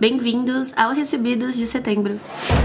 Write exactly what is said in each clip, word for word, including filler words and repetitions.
Bem-vindos ao Recebidos de Setembro.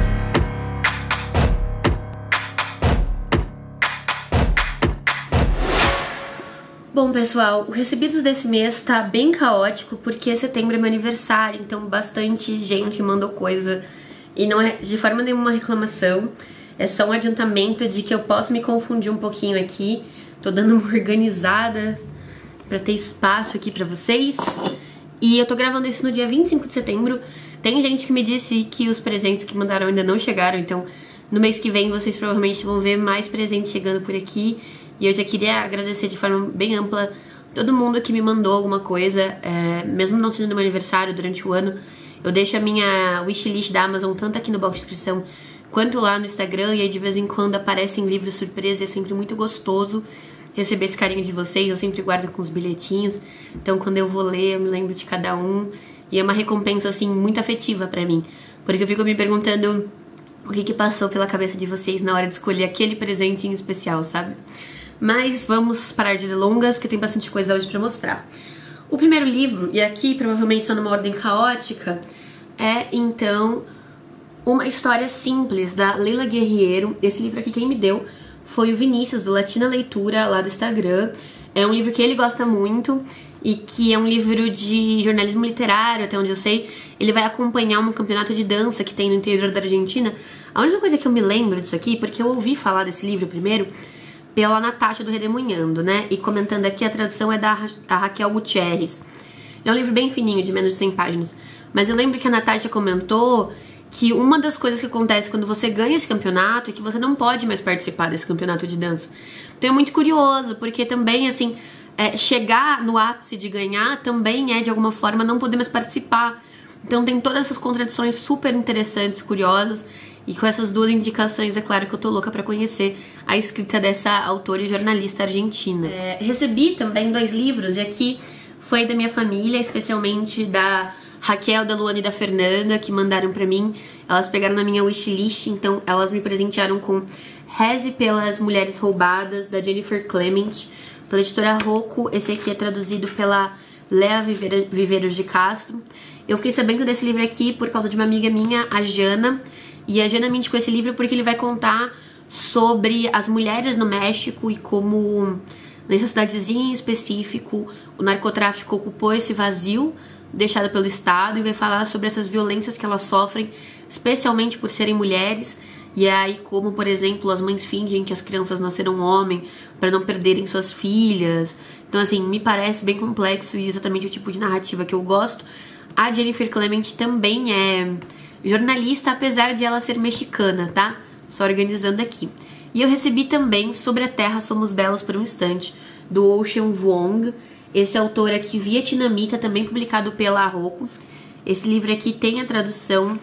Bom, pessoal, o Recebidos desse mês tá bem caótico porque setembro é meu aniversário, então bastante gente mandou coisa e não é de forma nenhuma reclamação, é só um adiantamento de que eu posso me confundir um pouquinho aqui. Tô dando uma organizada pra ter espaço aqui pra vocês. E eu tô gravando isso no dia vinte e cinco de setembro. Tem gente que me disse que os presentes que mandaram ainda não chegaram, então no mês que vem vocês provavelmente vão ver mais presentes chegando por aqui. E eu já queria agradecer de forma bem ampla todo mundo que me mandou alguma coisa, é, mesmo não sendo meu aniversário durante o ano. Eu deixo a minha wishlist da Amazon tanto aqui no box de descrição quanto lá no Instagram, e aí de vez em quando aparecem livros surpresa, e é sempre muito gostoso receber esse carinho de vocês. Eu sempre guardo com os bilhetinhos, então quando eu vou ler eu me lembro de cada um, e é uma recompensa assim muito afetiva pra mim, porque eu fico me perguntando o que que passou pela cabeça de vocês na hora de escolher aquele presente em especial, sabe? Mas vamos parar de delongas, porque tem bastante coisa hoje pra mostrar. O primeiro livro, e aqui provavelmente está numa ordem caótica, é então Uma História Simples, da Leila Guerriero. Esse livro aqui quem me deu foi o Vinícius, do Latina Leitura, lá do Instagram. É um livro que ele gosta muito e que é um livro de jornalismo literário, até onde eu sei. Ele vai acompanhar um campeonato de dança que tem no interior da Argentina. A única coisa que eu me lembro disso aqui, porque eu ouvi falar desse livro primeiro pela Natasha do Redemoinhando, né? E comentando aqui, a tradução é da, Ra da Raquel Gutierrez. É um livro bem fininho, de menos de cem páginas. Mas eu lembro que a Natasha comentou que uma das coisas que acontece quando você ganha esse campeonato é que você não pode mais participar desse campeonato de dança. Então é muito curioso, porque também, assim, é, chegar no ápice de ganhar também é, de alguma forma, não poder mais participar. Então tem todas essas contradições super interessantes, curiosas. E com essas duas indicações, é claro que eu tô louca pra conhecer a escrita dessa autora e jornalista argentina. É, recebi também dois livros, e aqui foi da minha família, especialmente da Raquel, da Luana e da Fernanda, que mandaram pra mim. Elas pegaram na minha wishlist, então elas me presentearam com Reze pelas Mulheres Roubadas, da Jennifer Clement, pela editora Rocco. Esse aqui é traduzido pela Lea Viveiros de Castro. Eu fiquei sabendo desse livro aqui por causa de uma amiga minha, a Jana. E a Jana me indicou esse livro porque ele vai contar sobre as mulheres no México e como, nessa cidadezinha em específico, o narcotráfico ocupou esse vazio deixado pelo Estado, e vai falar sobre essas violências que elas sofrem, especialmente por serem mulheres. E aí como, por exemplo, as mães fingem que as crianças nasceram homem para não perderem suas filhas. Então, assim, me parece bem complexo e exatamente o tipo de narrativa que eu gosto. A Jennifer Clement também é jornalista, apesar de ela ser mexicana, tá? Só organizando aqui. E eu recebi também Sobre a Terra Somos Belos por um Instante, do Ocean Vuong. Esse autor aqui vietnamita, também publicado pela Rocco. Esse livro aqui tem a tradução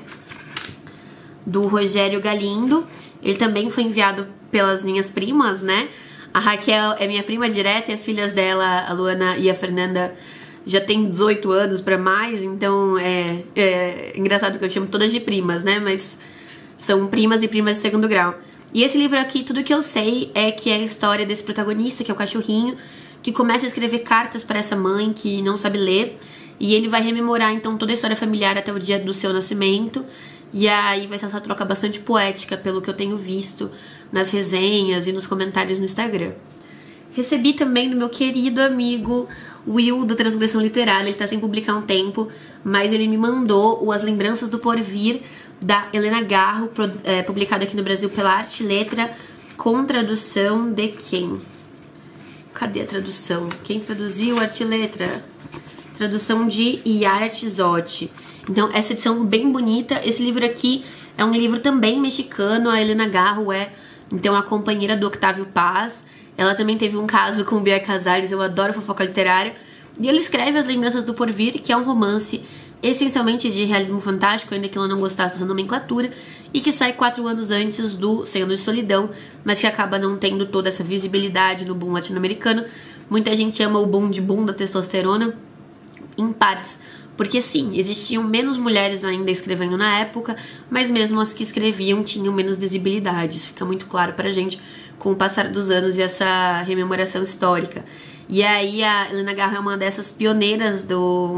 do Rogério Galindo. Ele também foi enviado pelas minhas primas, né? A Raquel é minha prima direta e as filhas dela, a Luana e a Fernanda, já tem dezoito anos pra mais, então é, é engraçado que eu chamo todas de primas, né? Mas são primas e primas de segundo grau. E esse livro aqui, tudo que eu sei é que é a história desse protagonista, que é o cachorrinho, que começa a escrever cartas para essa mãe que não sabe ler. E ele vai rememorar, então, toda a história familiar até o dia do seu nascimento. E aí vai ser essa troca bastante poética, pelo que eu tenho visto nas resenhas e nos comentários no Instagram. Recebi também do meu querido amigo Will, do Transgressão Literária. Ele tá sem publicar um tempo, mas ele me mandou o As Lembranças do Porvir, da Helena Garro, é, publicado aqui no Brasil pela Arte e Letra, com tradução de quem? Cadê a tradução? Quem traduziu Arte e Letra? Tradução de Yara Tizotti. Então, essa edição bem bonita. Esse livro aqui é um livro também mexicano. A Helena Garro é, então, a companheira do Octávio Paz. Ela também teve um caso com o Bioy Casares. Eu adoro fofoca literária. E ela escreve As Lembranças do Porvir, que é um romance essencialmente de realismo fantástico, ainda que ela não gostasse dessa nomenclatura, e que sai quatro anos antes do Cem Anos de Solidão, mas que acaba não tendo toda essa visibilidade no boom latino-americano. Muita gente chama o boom de boom da testosterona, em partes, porque sim, existiam menos mulheres ainda escrevendo na época, mas mesmo as que escreviam tinham menos visibilidade. Isso fica muito claro pra gente com o passar dos anos e essa rememoração histórica. E aí a Helena Garro é uma dessas pioneiras do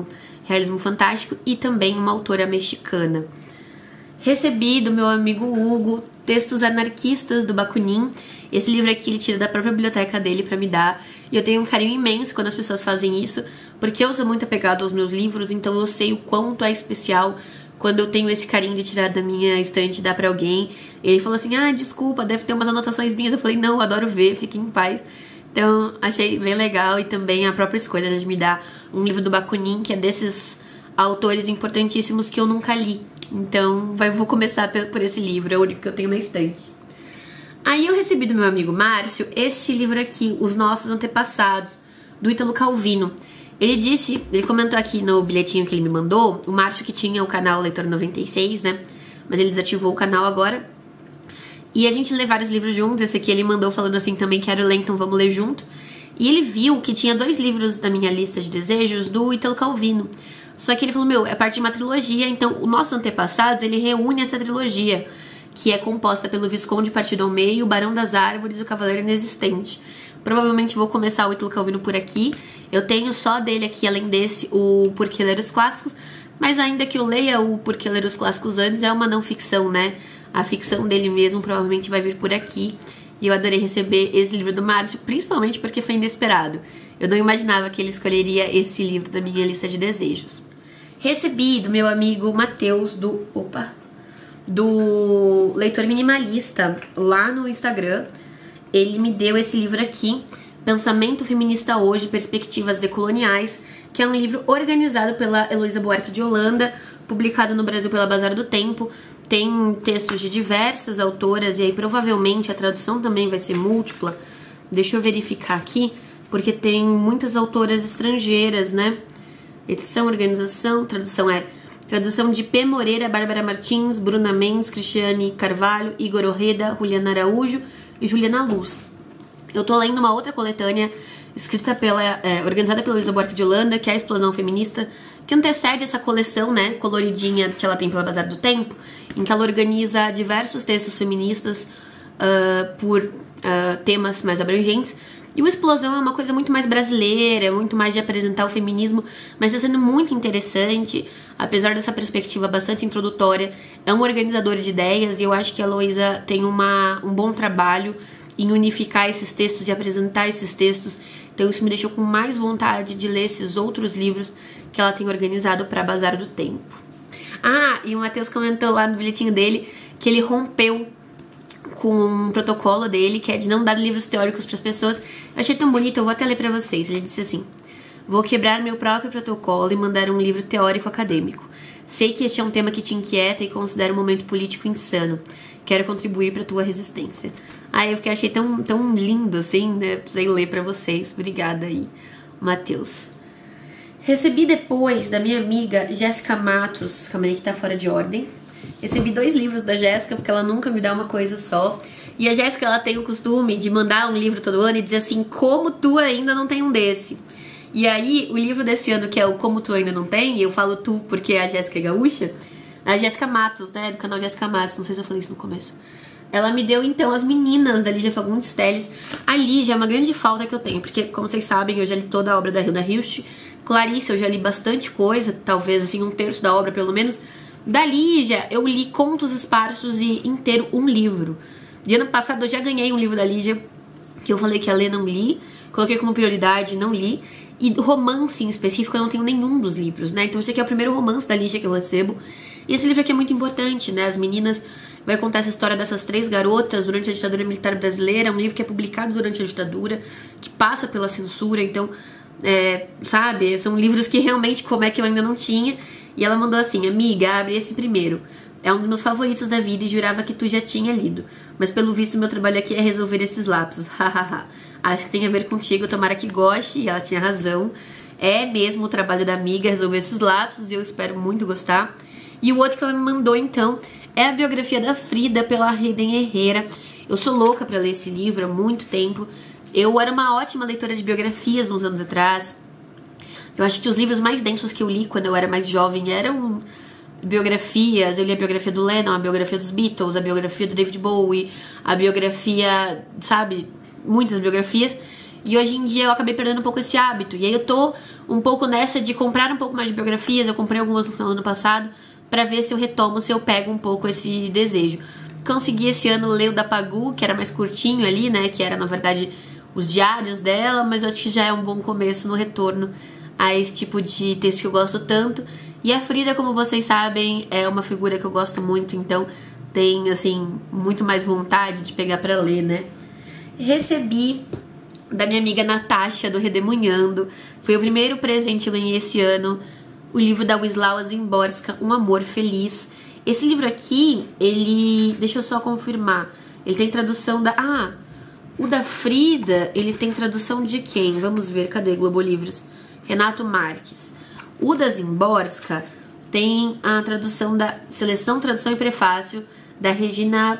realismo fantástico, e também uma autora mexicana. Recebi do meu amigo Hugo Textos Anarquistas do Bakunin. Esse livro aqui ele tira da própria biblioteca dele pra me dar, e eu tenho um carinho imenso quando as pessoas fazem isso, porque eu sou muito apegada aos meus livros, então eu sei o quanto é especial quando eu tenho esse carinho de tirar da minha estante e dar pra alguém. Ele falou assim, ah, desculpa, deve ter umas anotações minhas. Eu falei, não, eu adoro ver, fique em paz. Então, achei bem legal, e também a própria escolha de me dar um livro do Bakunin, que é desses autores importantíssimos que eu nunca li. Então, vai, vou começar por esse livro, é o único que eu tenho na estante. Aí eu recebi do meu amigo Márcio este livro aqui, Os Nossos Antepassados, do Ítalo Calvino. Ele disse, ele comentou aqui no bilhetinho que ele me mandou, o Márcio que tinha o canal Leitor noventa e seis, né? Mas ele desativou o canal agora. E a gente lê vários livros juntos, esse aqui ele mandou falando assim também, quero ler, então vamos ler junto. E ele viu que tinha dois livros da minha lista de desejos do Ítalo Calvino. Só que ele falou, meu, é parte de uma trilogia, então o Nossos Antepassados, ele reúne essa trilogia, que é composta pelo Visconde Partido ao Meio, o Barão das Árvores e o Cavaleiro Inexistente. Provavelmente vou começar o Ítalo Calvino por aqui. Eu tenho só dele aqui, além desse, o Por que Ler os Clássicos, mas ainda que eu leia o Por que Ler os Clássicos antes, é uma não ficção, né? A ficção dele mesmo provavelmente vai vir por aqui. E eu adorei receber esse livro do Márcio, principalmente porque foi inesperado. Eu não imaginava que ele escolheria esse livro da minha lista de desejos. Recebi do meu amigo Matheus, do... Opa! Do Leitor Minimalista, lá no Instagram. Ele me deu esse livro aqui, Pensamento Feminista Hoje, Perspectivas Decoloniais, que é um livro organizado pela Heloísa Buarque de Holanda, publicado no Brasil pela Bazar do Tempo. Tem textos de diversas autoras, e aí provavelmente a tradução também vai ser múltipla. Deixa eu verificar aqui, porque tem muitas autoras estrangeiras, né? Edição, organização, tradução é... Tradução de P. Moreira, Bárbara Martins, Bruna Mendes, Cristiane Carvalho, Igor Orreda, Juliana Araújo e Juliana Luz. Eu tô lendo uma outra coletânea escrita pela, é, organizada pela Heloísa Buarque de Holanda, que é a Explosão Feminista, que antecede essa coleção, né, coloridinha que ela tem pela Bazar do Tempo, em que ela organiza diversos textos feministas uh, por uh, temas mais abrangentes. E o Explosão é uma coisa muito mais brasileira, muito mais de apresentar o feminismo, mas está sendo muito interessante, apesar dessa perspectiva bastante introdutória. É um organizador de ideias, e eu acho que a Heloísa tem uma, um bom trabalho em unificar esses textos e apresentar esses textos. Então isso me deixou com mais vontade de ler esses outros livros que ela tem organizado para Bazar do Tempo. Ah, e o Matheus comentou lá no bilhetinho dele que ele rompeu com um protocolo dele, que é de não dar livros teóricos para as pessoas. Eu achei tão bonito, eu vou até ler para vocês. Ele disse assim: vou quebrar meu próprio protocolo e mandar um livro teórico acadêmico. Sei que este é um tema que te inquieta e considero um momento político insano. Quero contribuir para tua resistência. Aí eu achei tão, tão lindo assim, né? Precisei ler para vocês. Obrigada aí, Matheus. Recebi depois da minha amiga Jéssica Matos, calma aí que tá fora de ordem. Recebi dois livros da Jéssica, porque ela nunca me dá uma coisa só. E a Jéssica, ela tem o costume de mandar um livro todo ano e dizer assim, como tu ainda não tem um desse? E aí, o livro desse ano, que é o Como Tu Ainda Não Tem, e eu falo tu porque a Jéssica é gaúcha, a Jéssica Matos, né, do canal Jéssica Matos, não sei se eu falei isso no começo. Ela me deu, então, As Meninas, da Lígia Fagundes Telles. A Lígia é uma grande falta que eu tenho, porque, como vocês sabem, eu já li toda a obra da Hilda Hilst. Clarice, eu já li bastante coisa, talvez, assim, um terço da obra, pelo menos. Da Lígia, eu li Contos Esparsos e inteiro um livro. De ano passado, eu já ganhei um livro da Lígia, que eu falei que ia ler, não li. Coloquei como prioridade, não li. E romance em específico, eu não tenho nenhum dos livros, né? Então esse aqui é o primeiro romance da Lígia que eu recebo. E esse livro aqui é muito importante, né? As Meninas vai contar essa história dessas três garotas durante a ditadura militar brasileira. É um livro que é publicado durante a ditadura, que passa pela censura. Então, é, sabe? São livros que realmente, como é que eu ainda não tinha. E ela mandou assim, amiga, abre esse primeiro. É um dos meus favoritos da vida e jurava que tu já tinha lido. Mas pelo visto, meu trabalho aqui é resolver esses lapsos. Hahaha. Acho que tem a ver contigo, tomara que goste. E ela tinha razão. É mesmo o trabalho da amiga resolver esses lapsos e eu espero muito gostar. E o outro que ela me mandou, então, é a biografia da Frida pela Hayden Herrera. Eu sou louca pra ler esse livro há muito tempo. Eu era uma ótima leitora de biografias uns anos atrás. Eu acho que os livros mais densos que eu li quando eu era mais jovem eram biografias. Eu li a biografia do Lennon, a biografia dos Beatles, a biografia do David Bowie, a biografia, sabe, muitas biografias. E hoje em dia eu acabei perdendo um pouco esse hábito. E aí eu tô um pouco nessa de comprar um pouco mais de biografias. Eu comprei algumas no final do ano passado pra ver se eu retomo, se eu pego um pouco esse desejo. Consegui esse ano ler o da Pagu, que era mais curtinho ali, né, que era na verdade os diários dela, mas eu acho que já é um bom começo no retorno a esse tipo de texto que eu gosto tanto. E a Frida, como vocês sabem, é uma figura que eu gosto muito, então tem, assim, muito mais vontade de pegar pra ler, né. Recebi da minha amiga Natasha, do Redemunhando, foi o primeiro presente que eu ganhei esse ano, o livro da Wisława Szymborska, Um Amor Feliz. Esse livro aqui, ele... deixa eu só confirmar. Ele tem tradução da... Ah, o da Frida, ele tem tradução de quem? Vamos ver, cadê Globo Livros? Renato Marques. O da Szymborska tem a tradução da... Seleção, Tradução e Prefácio da Regina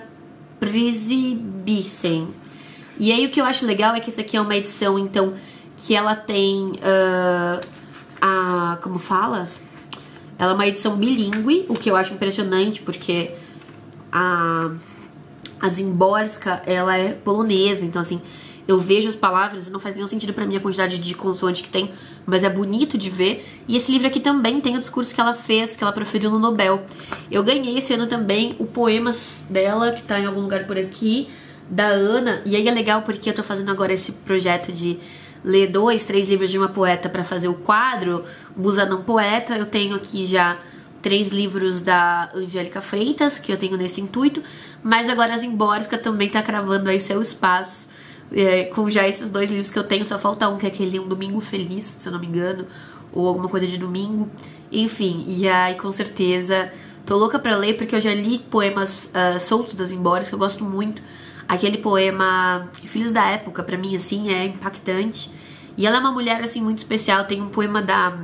Prisibissen. E aí o que eu acho legal é que essa aqui é uma edição, então, que ela tem... Uh, a... como fala? Ela é uma edição bilíngue, o que eu acho impressionante, porque a, a Szymborska, ela é polonesa, então assim, eu vejo as palavras e não faz nenhum sentido pra mim a quantidade de consoante que tem, mas é bonito de ver. E esse livro aqui também tem o discurso que ela fez, que ela proferiu no Nobel. Eu ganhei esse ano também o Poemas dela, que tá em algum lugar por aqui, da Ana, e aí é legal porque eu tô fazendo agora esse projeto de ler dois, três livros de uma poeta pra fazer o quadro Musa Não Poeta. Eu tenho aqui já três livros da Angélica Freitas, que eu tenho nesse intuito, mas agora a Szymborska também tá cravando aí seu espaço, é, com já esses dois livros que eu tenho. Só falta um, que é aquele Um Domingo Feliz, se eu não me engano, ou alguma coisa de domingo, enfim. E aí, com certeza, tô louca pra ler, porque eu já li poemas uh, soltos da Szymborska, eu gosto muito. Aquele poema Filhos da Época, pra mim, assim, é impactante. E ela é uma mulher, assim, muito especial. Tem um poema da...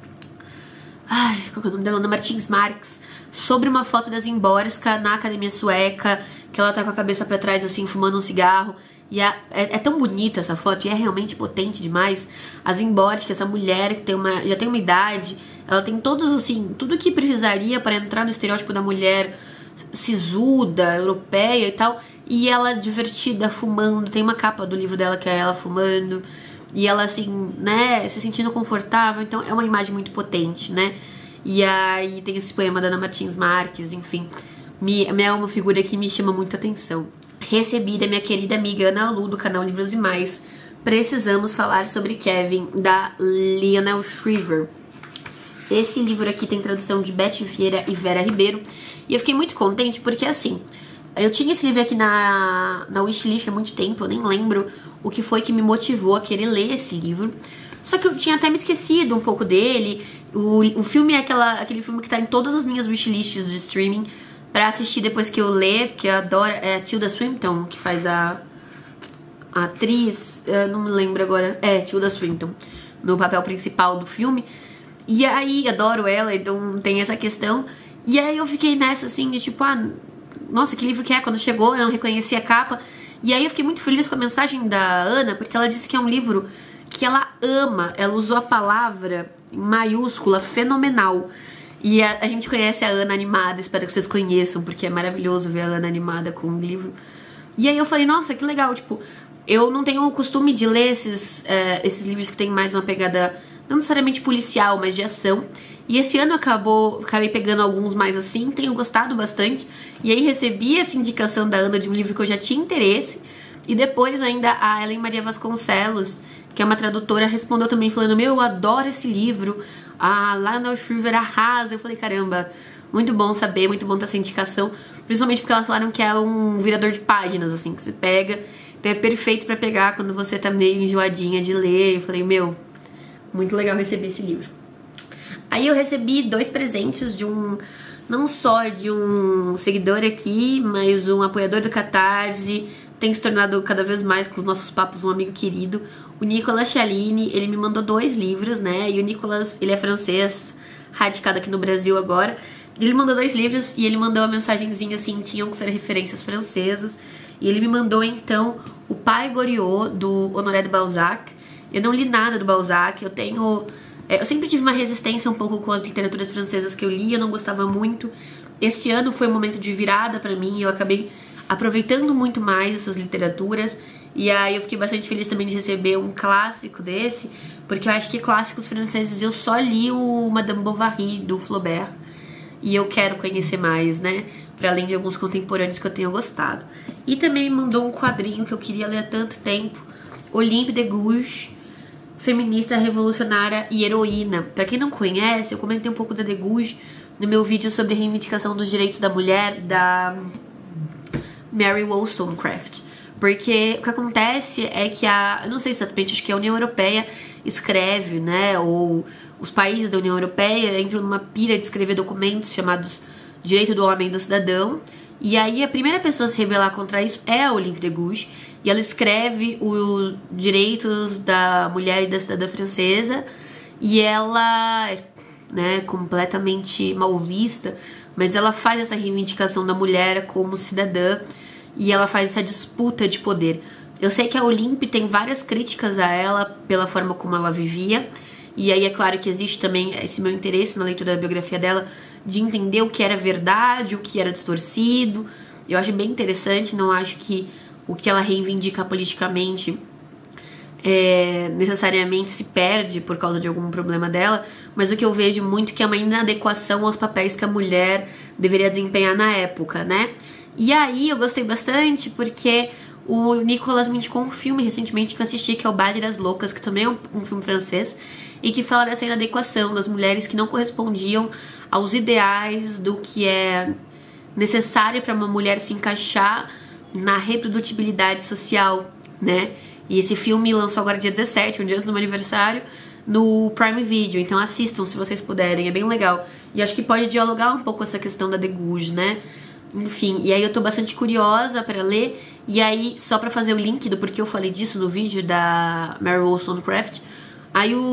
Ai, qual é o nome dela? Ana Martins Marx, sobre uma foto da Szymborska na Academia Sueca, que ela tá com a cabeça pra trás, assim, fumando um cigarro. E é, é, é tão bonita essa foto, e é realmente potente demais. A Szymborska, essa mulher que tem uma, já tem uma idade, ela tem todos, assim, tudo que precisaria para entrar no estereótipo da mulher sisuda, europeia e tal. E ela divertida, fumando. Tem uma capa do livro dela que é ela fumando. E ela assim, né, se sentindo confortável. Então é uma imagem muito potente, né. E aí tem esse poema da Ana Martins Marques, enfim. Me, é uma figura que me chama muita atenção. Recebi da minha querida amiga Ana Lu, do canal Livros e Mais, Precisamos Falar Sobre Kevin, da Lionel Shriver. Esse livro aqui tem tradução de Beth Vieira e Vera Ribeiro. E eu fiquei muito contente porque, assim, eu tinha esse livro aqui na, na wishlist há muito tempo. Eu nem lembro o que foi que me motivou a querer ler esse livro. Só que eu tinha até me esquecido um pouco dele. O, o filme é aquela, aquele filme que tá em todas as minhas wishlists de streaming pra assistir depois que eu ler, porque eu adoro. É a Tilda Swinton que faz a, a atriz, eu não me lembro agora. É, Tilda Swinton, no papel principal do filme. E aí, adoro ela, então tem essa questão. E aí eu fiquei nessa, assim, de tipo, ah, nossa, que livro que é? Quando chegou, eu não reconheci a capa. E aí eu fiquei muito feliz com a mensagem da Ana, porque ela disse que é um livro que ela ama. Ela usou a palavra em maiúscula, fenomenal. E a, a gente conhece a Ana animada, espero que vocês conheçam, porque é maravilhoso ver a Ana animada com um livro. E aí eu falei, nossa, que legal, tipo, eu não tenho o costume de ler esses, uh, esses livros que tem mais uma pegada, não necessariamente policial, mas de ação. E esse ano acabou, acabei pegando alguns mais assim, tenho gostado bastante. E aí recebi essa indicação da Ana de um livro que eu já tinha interesse. E depois ainda a Ellen Maria Vasconcelos, que é uma tradutora, respondeu também falando, meu, eu adoro esse livro. A Lionel Shriver arrasa. Eu falei, caramba, muito bom saber, muito bom ter essa indicação. Principalmente porque elas falaram que é um virador de páginas, assim, que você pega. Então é perfeito pra pegar quando você tá meio enjoadinha de ler. Eu falei, meu, muito legal receber esse livro. Aí eu recebi dois presentes de um, não só de um seguidor aqui, mas um apoiador do Catarse, tem se tornado cada vez mais com os nossos papos um amigo querido, o Nicolas Cialini. Ele me mandou dois livros, né, e o Nicolas, ele é francês, radicado aqui no Brasil agora. Ele mandou dois livros e ele mandou uma mensagenzinha assim, tinham que ser referências francesas, e ele me mandou então o Pai Goriot, do Honoré de Balzac. Eu não li nada do Balzac, eu tenho... Eu sempre tive uma resistência um pouco com as literaturas francesas que eu li, eu não gostava muito. Este ano foi um momento de virada pra mim, eu acabei aproveitando muito mais essas literaturas. E aí eu fiquei bastante feliz também de receber um clássico desse, porque eu acho que clássicos franceses eu só li o Madame Bovary, do Flaubert, e eu quero conhecer mais, né? Pra além de alguns contemporâneos que eu tenho gostado. E também me mandou um quadrinho que eu queria ler há tanto tempo, Olympe de Gouges, feminista, revolucionária e heroína. Pra quem não conhece, eu comentei um pouco da de Gouges no meu vídeo sobre reivindicação dos direitos da mulher, da Mary Wollstonecraft. Porque o que acontece é que a... eu não sei exatamente, acho que a União Europeia escreve, né? Ou os países da União Europeia entram numa pira de escrever documentos chamados Direito do Homem e do Cidadão. E aí a primeira pessoa a se rebelar contra isso é a Olympe de Gouges. E ela escreve os direitos da mulher e da cidadã francesa. E ela é, né, completamente mal vista, mas ela faz essa reivindicação da mulher como cidadã. E ela faz essa disputa de poder. Eu sei que a Olympe tem várias críticas a ela pela forma como ela vivia. E aí é claro que existe também esse meu interesse na leitura da biografia dela, de entender o que era verdade, o que era distorcido. Eu acho bem interessante, não acho que o que ela reivindica politicamente é, necessariamente se perde por causa de algum problema dela, mas o que eu vejo muito que é uma inadequação aos papéis que a mulher deveria desempenhar na época, né? E aí eu gostei bastante porque o Nicolas me indicou um filme recentemente que eu assisti, que é o Baile das Loucas, que também é um, um filme francês, e que fala dessa inadequação das mulheres que não correspondiam aos ideais do que é necessário para uma mulher se encaixar na reprodutibilidade social, né? E esse filme lançou agora dia dezessete, um dia antes do meu aniversário, no Prime Video, então assistam se vocês puderem, é bem legal. E acho que pode dialogar um pouco essa questão da de Gouges, né? Enfim, e aí eu tô bastante curiosa pra ler. E aí, só pra fazer o link do porquê eu falei disso no vídeo da Mary Wollstonecraft, aí o,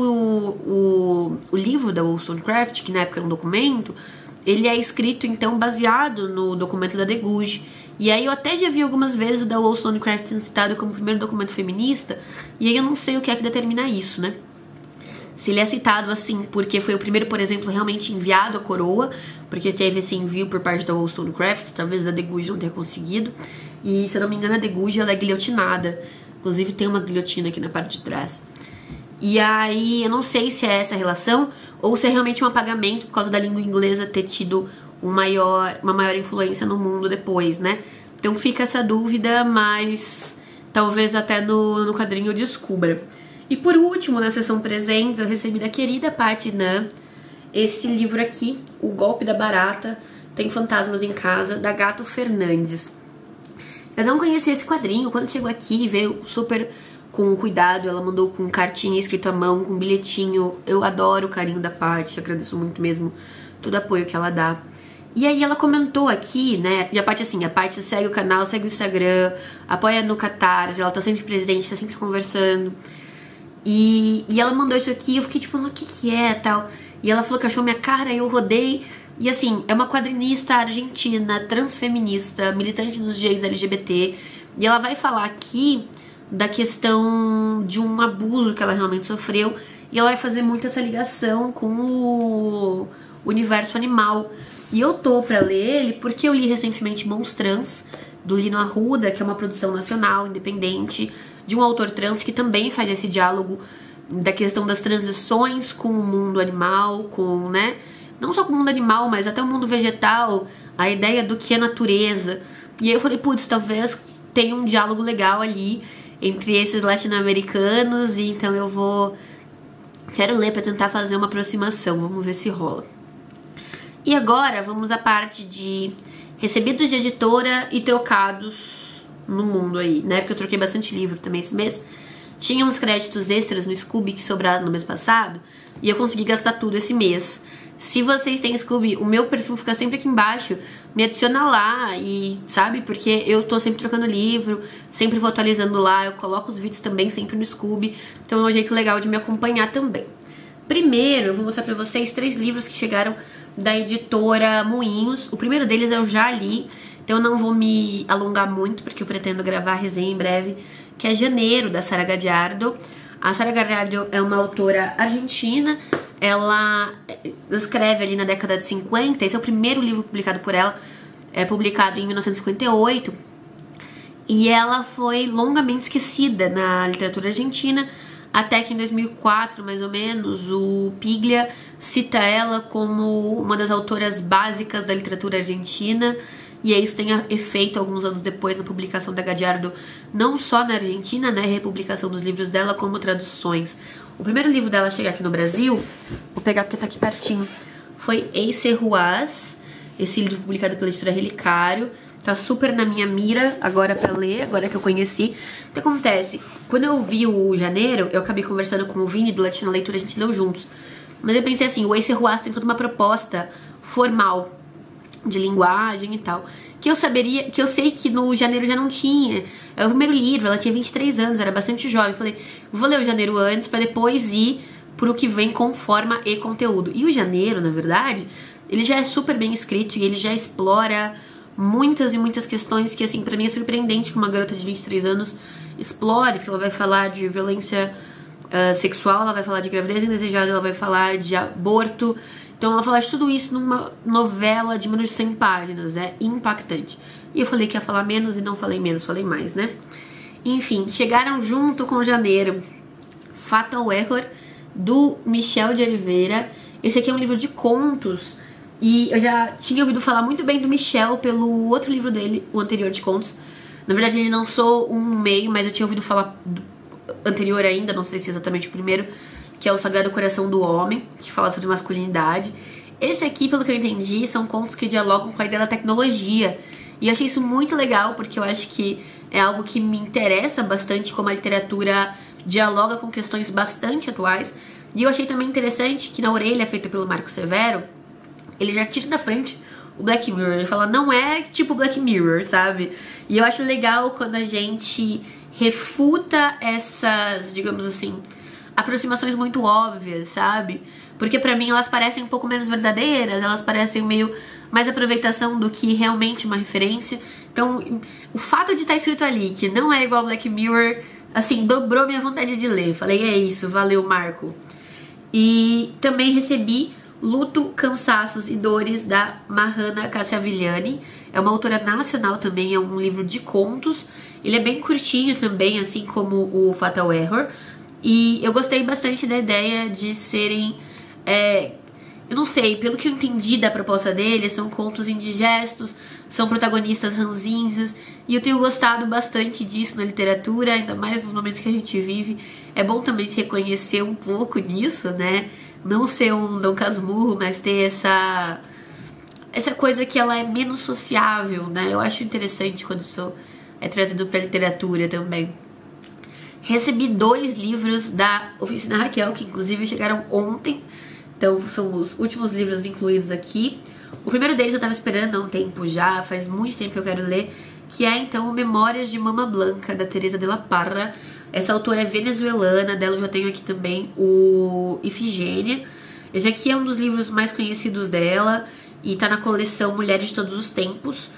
o, o livro da Wollstonecraft, que na época era um documento, ele é escrito então baseado no documento da de Gouges. E aí eu até já vi algumas vezes o da Wollstonecraft sendo citado como o primeiro documento feminista, e aí eu não sei o que é que determina isso, né? Se ele é citado assim porque foi o primeiro, por exemplo, realmente enviado à coroa, porque teve esse envio por parte da Wollstonecraft, talvez a de Gouges não tenha conseguido. E se eu não me engano a de Gouges ela é guilhotinada, inclusive tem uma guilhotina aqui na parte de trás. E aí eu não sei se é essa a relação ou se é realmente um apagamento por causa da língua inglesa ter tido um maior, uma maior influência no mundo depois, né? Então fica essa dúvida, mas talvez até no, no quadrinho eu descubra. E por último, na seção presentes, eu recebi da querida Paty Nan esse livro aqui, O Golpe da Barata, Tem Fantasmas em Casa, da Gato Fernandes. Eu não conhecia esse quadrinho, quando chegou aqui veio super com cuidado, ela mandou com cartinha escrito à mão, com bilhetinho. Eu adoro o carinho da Paty, agradeço muito mesmo todo o apoio que ela dá. E aí ela comentou aqui, né, e a Paty assim, a Paty segue o canal, segue o Instagram, apoia no Catarse, ela tá sempre presente, tá sempre conversando. E, e ela mandou isso aqui, eu fiquei tipo, o que que é, tal. E ela falou que achou minha cara, eu rodei. E assim, é uma quadrinista argentina, transfeminista, militante dos direitos L G B T. E ela vai falar aqui da questão de um abuso que ela realmente sofreu. E ela vai fazer muito essa ligação com o universo animal. E eu tô pra ler ele porque eu li recentemente Mãos Trans, do Lino Arruda, que é uma produção nacional, independente, de um autor trans que também faz esse diálogo da questão das transições com o mundo animal, com, né, não só com o mundo animal, mas até o mundo vegetal, a ideia do que é natureza. E aí eu falei, putz, talvez tenha um diálogo legal ali entre esses latino-americanos, e então eu vou... quero ler pra tentar fazer uma aproximação, vamos ver se rola. E agora vamos à parte de recebidos de editora e trocados no mundo aí, né? Porque eu troquei bastante livro também esse mês. Tinha uns créditos extras no Scooby que sobraram no mês passado e eu consegui gastar tudo esse mês. Se vocês têm Scooby, o meu perfil fica sempre aqui embaixo, me adiciona lá e, sabe? Porque eu tô sempre trocando livro, sempre vou atualizando lá, eu coloco os vídeos também sempre no Scooby, então é um jeito legal de me acompanhar também. Primeiro, eu vou mostrar pra vocês três livros que chegaram da editora Moinhos. O primeiro deles eu já li, então eu não vou me alongar muito, porque eu pretendo gravar a resenha em breve, que é Janeiro, da Sara Gadiardo. A Sara Gadiardo é uma autora argentina, ela escreve ali na década de cinquenta, esse é o primeiro livro publicado por ela, é publicado em mil novecentos e cinquenta e oito. E ela foi longamente esquecida na literatura argentina, até que em dois mil e quatro, mais ou menos, o Piglia cita ela como uma das autoras básicas da literatura argentina. E aí isso tem efeito alguns anos depois na publicação da Gadiardo, não só na Argentina, né, republicação dos livros dela, como traduções. O primeiro livro dela a chegar aqui no Brasil, vou pegar porque tá aqui pertinho, foi Ace Ruaz, esse livro publicado pela editora Relicário. Tá super na minha mira agora pra ler, agora que eu conheci. O que acontece? Quando eu vi o Janeiro, eu acabei conversando com o Vini do Latina Leitura, a gente leu juntos. Mas eu pensei assim, o Ace Ruaz tem toda uma proposta formal de linguagem e tal, que eu saberia, que eu sei que no Janeiro já não tinha. É o primeiro livro, ela tinha vinte e três anos, era bastante jovem. Eu falei, vou ler o Janeiro antes pra depois ir pro que vem com forma e conteúdo. E o Janeiro, na verdade, ele já é super bem escrito e ele já explora muitas e muitas questões que, assim, pra mim é surpreendente que uma garota de vinte e três anos explore, porque ela vai falar de violência uh, sexual, ela vai falar de gravidez indesejada, ela vai falar de aborto. Então ela fala de tudo isso numa novela de menos de cem páginas, é impactante. E eu falei que ia falar menos e não falei menos, falei mais, né? Enfim, chegaram junto com Janeiro Fatal Error, do Michel de Oliveira. Esse aqui é um livro de contos, e eu já tinha ouvido falar muito bem do Michel pelo outro livro dele, o anterior de contos. Na verdade ele lançou um meio, mas eu tinha ouvido falar do anterior ainda, não sei se é exatamente o primeiro, que é o Sagrado Coração do Homem, que fala sobre masculinidade. Esse aqui, pelo que eu entendi, são contos que dialogam com a ideia da tecnologia. E eu achei isso muito legal, porque eu acho que é algo que me interessa bastante, como a literatura dialoga com questões bastante atuais. E eu achei também interessante que na Orelha, feita pelo Marco Severo, ele já tira da frente o Black Mirror. Ele fala, não é tipo Black Mirror, sabe? E eu acho legal quando a gente refuta essas, digamos assim, aproximações muito óbvias, sabe? Porque pra mim elas parecem um pouco menos verdadeiras, elas parecem meio mais aproveitação do que realmente uma referência. Então, o fato de estar escrito ali que não é igual Black Mirror, assim, dobrou minha vontade de ler. Falei, é isso, valeu, Marco. E também recebi Luto, Cansaços e Dores, da Mahana Cassavilhani. É uma autora nacional também, é um livro de contos. Ele é bem curtinho também, assim como o Fatal Error. E eu gostei bastante da ideia de serem, é, eu não sei, pelo que eu entendi da proposta dele, são contos indigestos, são protagonistas ranzinzas, e eu tenho gostado bastante disso na literatura, ainda mais nos momentos que a gente vive. É bom também se reconhecer um pouco nisso, né? Não ser um Dom Casmurro, mas ter essa, essa coisa que ela é menos sociável, né? Eu acho interessante quando isso é trazido pra literatura também. Recebi dois livros da Oficina Raquel, que inclusive chegaram ontem. Então são os últimos livros incluídos aqui. O primeiro deles eu tava esperando há um tempo já, faz muito tempo que eu quero ler, que é então Memórias de Mama Blanca, da Teresa de la Parra. Essa autora é venezuelana, dela eu já tenho aqui também o Ifigênia. Esse aqui é um dos livros mais conhecidos dela e tá na coleção Mulheres de Todos os Tempos,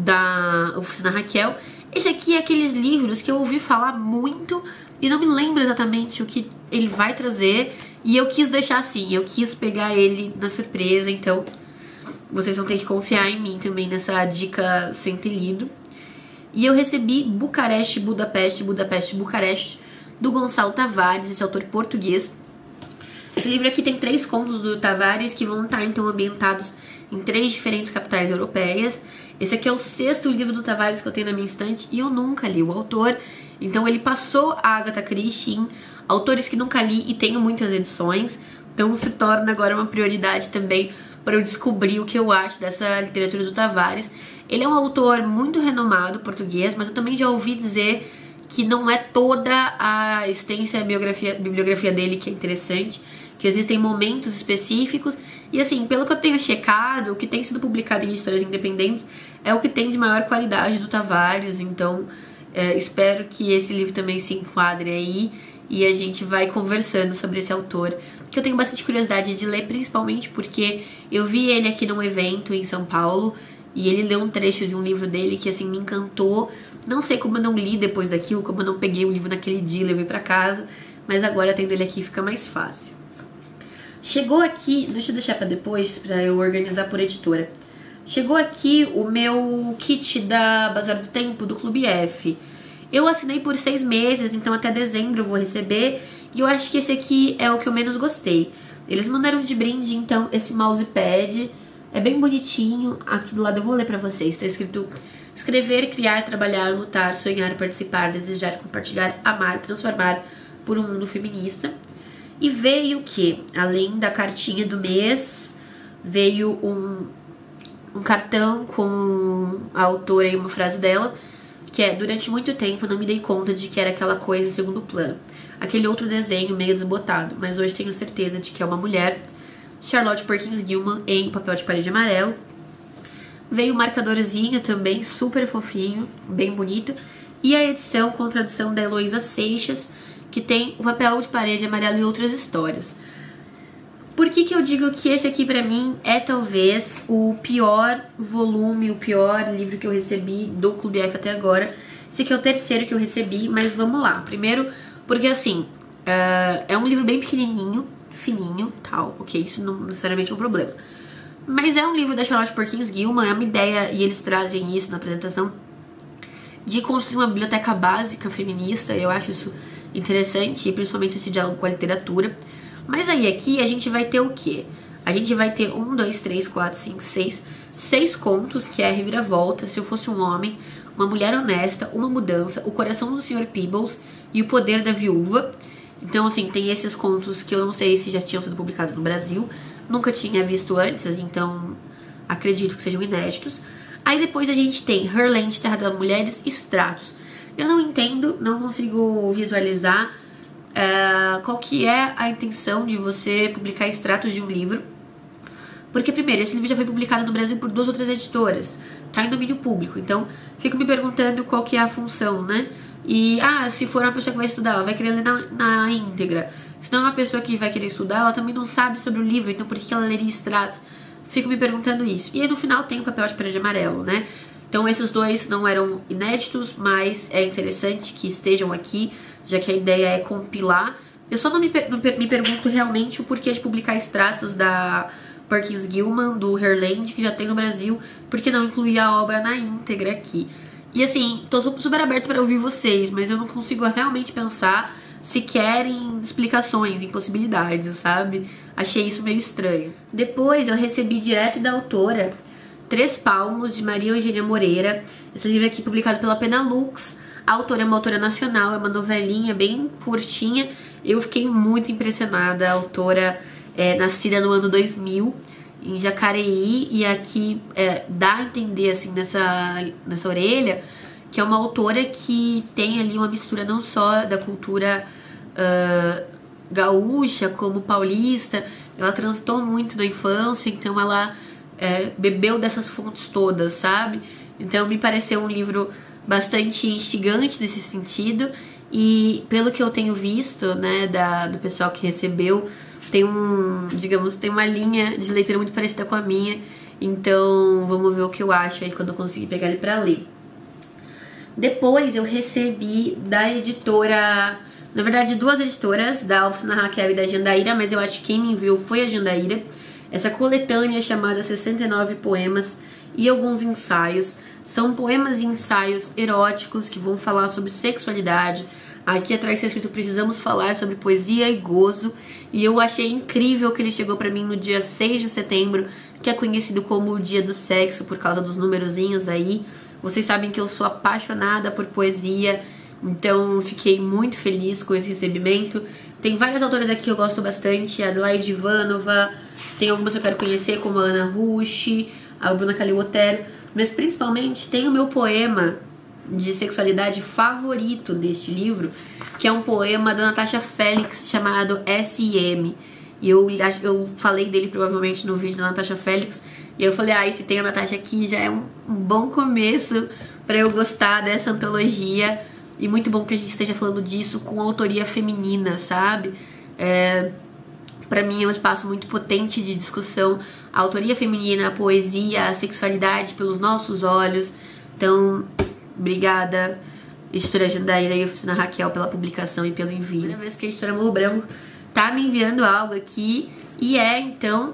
da Oficina Raquel. Esse aqui é aqueles livros que eu ouvi falar muito e não me lembro exatamente o que ele vai trazer, e eu quis deixar assim, eu quis pegar ele na surpresa, então vocês vão ter que confiar em mim também nessa dica sem ter lido. E eu recebi Bucareste, Budapeste, Budapeste, Bucareste, do Gonçalo Tavares, esse autor português. Esse livro aqui tem três contos do Tavares que vão estar então ambientados em três diferentes capitais europeias. Esse aqui é o sexto livro do Tavares que eu tenho na minha estante e eu nunca li o autor. Então ele passou a Agatha Christie em autores que nunca li e tenho muitas edições. Então se torna agora uma prioridade também para eu descobrir o que eu acho dessa literatura do Tavares. Ele é um autor muito renomado português, mas eu também já ouvi dizer que não é toda a extensa biografia, bibliografia dele que é interessante, que existem momentos específicos. E assim, pelo que eu tenho checado, o que tem sido publicado em editoras independentes é o que tem de maior qualidade do Tavares. Então é, espero que esse livro também se enquadre aí e a gente vai conversando sobre esse autor, que eu tenho bastante curiosidade de ler, principalmente porque eu vi ele aqui num evento em São Paulo e ele leu um trecho de um livro dele que assim me encantou. Não sei como eu não li depois daquilo, como eu não peguei o livro naquele dia e levei pra casa, mas agora tendo ele aqui fica mais fácil. Chegou aqui, deixa eu deixar pra depois, pra eu organizar por editora. chegou aqui o meu kit da Bazar do Tempo, do Clube F. Eu assinei por seis meses, então até dezembro eu vou receber. E eu acho que esse aqui é o que eu menos gostei. Eles mandaram de brinde, então, esse mousepad. É bem bonitinho. Aqui do lado eu vou ler pra vocês. Tá escrito: escrever, criar, trabalhar, lutar, sonhar, participar, desejar, compartilhar, amar, transformar por um mundo feminista. E veio o que? Além da cartinha do mês, veio um, um cartão com a autora e uma frase dela, que é: durante muito tempo não me dei conta de que era aquela coisa em segundo plano. Aquele outro desenho meio desbotado, mas hoje tenho certeza de que é uma mulher. Charlotte Perkins Gilman em papel de parede amarelo. Veio o marcadorzinho também, super fofinho, bem bonito. E a edição com tradução da Heloísa Seixas, que tem o papel de parede amarelo e outras histórias. Por que que eu digo que esse aqui pra mim é talvez o pior volume, o pior livro que eu recebi do Clube F até agora? Esse aqui é o terceiro que eu recebi, mas vamos lá. Primeiro, porque assim, uh, é um livro bem pequenininho, fininho, tal, ok? Isso não necessariamente é um problema. Mas é um livro da Charlotte Perkins Gilman, é uma ideia, e eles trazem isso na apresentação, de construir uma biblioteca básica feminista. Eu acho isso interessante, e principalmente esse diálogo com a literatura. Mas aí aqui a gente vai ter o quê? A gente vai ter um, dois, três, quatro, cinco, seis, seis contos, que é a reviravolta, Se Eu Fosse um Homem, Uma Mulher Honesta, Uma Mudança, O Coração do senhor Peebles e O Poder da Viúva. Então, assim, tem esses contos que eu não sei se já tinham sido publicados no Brasil, nunca tinha visto antes, então acredito que sejam inéditos. Aí depois a gente tem Herland, Terra das Mulheres, Extratos. Eu não entendo, não consigo visualizar uh, qual que é a intenção de você publicar extratos de um livro. Porque, primeiro, esse livro já foi publicado no Brasil por duas outras editoras, tá em domínio público, então fico me perguntando qual que é a função, né? E, ah, se for uma pessoa que vai estudar, ela vai querer ler na, na íntegra. Se não é uma pessoa que vai querer estudar, ela também não sabe sobre o livro, então por que ela leria extratos? Fico me perguntando isso. E aí no final tem o papel de parede amarelo, né? Então esses dois não eram inéditos, mas é interessante que estejam aqui, já que a ideia é compilar. Eu só não me, per me pergunto realmente o porquê de publicar extratos da Perkins Gilman, do Herland, que já tem no Brasil, porque não incluir a obra na íntegra aqui. E assim, tô super aberto para ouvir vocês, mas eu não consigo realmente pensar se querem explicações, impossibilidades, sabe? Achei isso meio estranho. Depois eu recebi direto da autora Três Palmos, de Maria Eugênia Moreira. Esse livro aqui publicado pela Penalux. A autora é uma autora nacional, é uma novelinha bem curtinha. Eu fiquei muito impressionada. A autora é nascida no ano dois mil, em Jacareí, e aqui é, dá a entender, assim, nessa, nessa orelha, que é uma autora que tem ali uma mistura não só da cultura uh, gaúcha, como paulista. Ela transitou muito na infância, então ela é, bebeu dessas fontes todas, sabe? Então me pareceu um livro bastante instigante nesse sentido, e pelo que eu tenho visto, né, da, do pessoal que recebeu, tem um, digamos, tem uma linha de leitura muito parecida com a minha, então vamos ver o que eu acho aí quando eu conseguir pegar ele pra ler. Depois eu recebi da editora, na verdade duas editoras, da Oficina Raquel e da Jandaíra, mas eu acho que quem me enviou foi a Jandaíra, essa coletânea chamada sessenta e nove Poemas e Alguns Ensaios. São poemas e ensaios eróticos que vão falar sobre sexualidade. Aqui atrás está escrito: precisamos falar sobre poesia e gozo. E eu achei incrível que ele chegou pra mim no dia seis de setembro, que é conhecido como o dia do sexo, por causa dos numerozinhos aí. Vocês sabem que eu sou apaixonada por poesia, então fiquei muito feliz com esse recebimento. Tem várias autoras aqui que eu gosto bastante, a Adelaide Ivanova, tem algumas que eu quero conhecer, como a Ana Rush, a Bruna Calil-Otero, mas principalmente tem o meu poema de sexualidade favorito deste livro, que é um poema da Natasha Félix chamado S I M. E eu, eu falei dele provavelmente no vídeo da Natasha Félix, e eu falei, ah, se tem a Natasha aqui já é um, um bom começo pra eu gostar dessa antologia, e muito bom que a gente esteja falando disso com autoria feminina, sabe? É, pra mim é um espaço muito potente de discussão, a autoria feminina, a poesia, a sexualidade pelos nossos olhos. Então, obrigada, editora Jandaíra e Oficina Raquel, pela publicação e pelo envio. Primeira vez que a editora Morro Branco tá me enviando algo aqui, e é, então,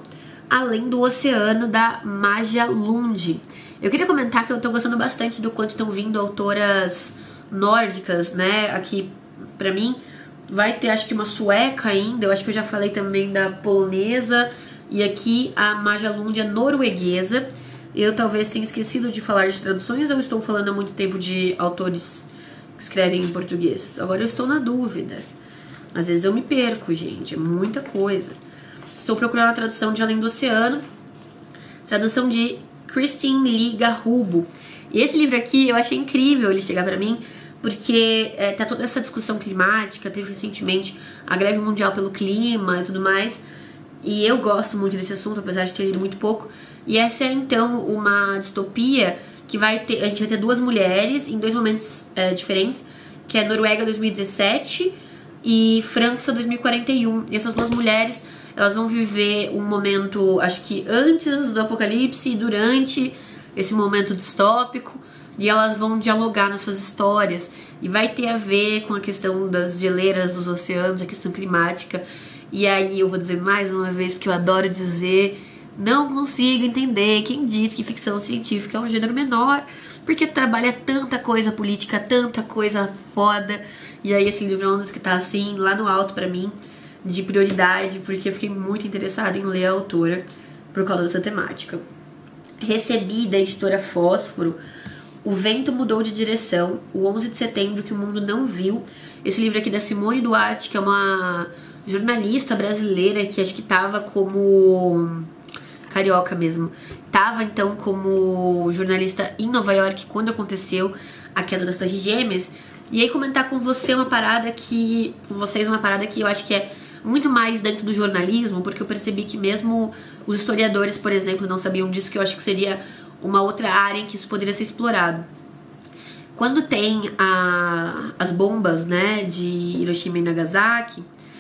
Além do Oceano, da Maja Lund. Eu queria comentar que eu tô gostando bastante do quanto estão vindo autoras nórdicas, né, aqui pra mim. Vai ter, acho que uma sueca ainda, eu acho que eu já falei também da polonesa, e aqui a Maja Lund é norueguesa. Eu talvez tenha esquecido de falar de traduções, ou estou falando há muito tempo de autores que escrevem em português? Agora eu estou na dúvida. Às vezes eu me perco, gente, é muita coisa. Estou procurando a tradução de Além do Oceano, tradução de Christine Lee Garrubo. E esse livro aqui eu achei incrível ele chegar pra mim, porque é, tá toda essa discussão climática, teve recentemente a greve mundial pelo clima e tudo mais, e eu gosto muito desse assunto, apesar de ter lido muito pouco. E essa é então uma distopia que vai ter, a gente vai ter duas mulheres em dois momentos é, diferentes, que é Noruega dois mil e dezessete e França dois mil e quarenta e um. E essas duas mulheres, elas vão viver um momento, acho que antes do apocalipse e durante esse momento distópico, e elas vão dialogar nas suas histórias, e vai ter a ver com a questão das geleiras dos oceanos, a questão climática. E aí eu vou dizer mais uma vez, porque eu adoro dizer, não consigo entender quem diz que ficção científica é um gênero menor, porque trabalha tanta coisa política, tanta coisa foda. E aí esse livro é um dos que tá assim, lá no alto pra mim, de prioridade, porque eu fiquei muito interessada em ler a autora por causa dessa temática. Recebi da editora Fósforo O Vento Mudou de Direção, o onze de setembro que o mundo não viu. Esse livro aqui da Simone Duarte, que é uma jornalista brasileira que acho que tava como... carioca mesmo. Tava então como jornalista em Nova York quando aconteceu a queda das Torres Gêmeas. E aí comentar com você uma parada que... com vocês uma parada que eu acho que é muito mais dentro do jornalismo, porque eu percebi que mesmo os historiadores, por exemplo, não sabiam disso, que eu acho que seria uma outra área em que isso poderia ser explorado. Quando tem a, as bombas, né, de Hiroshima e Nagasaki,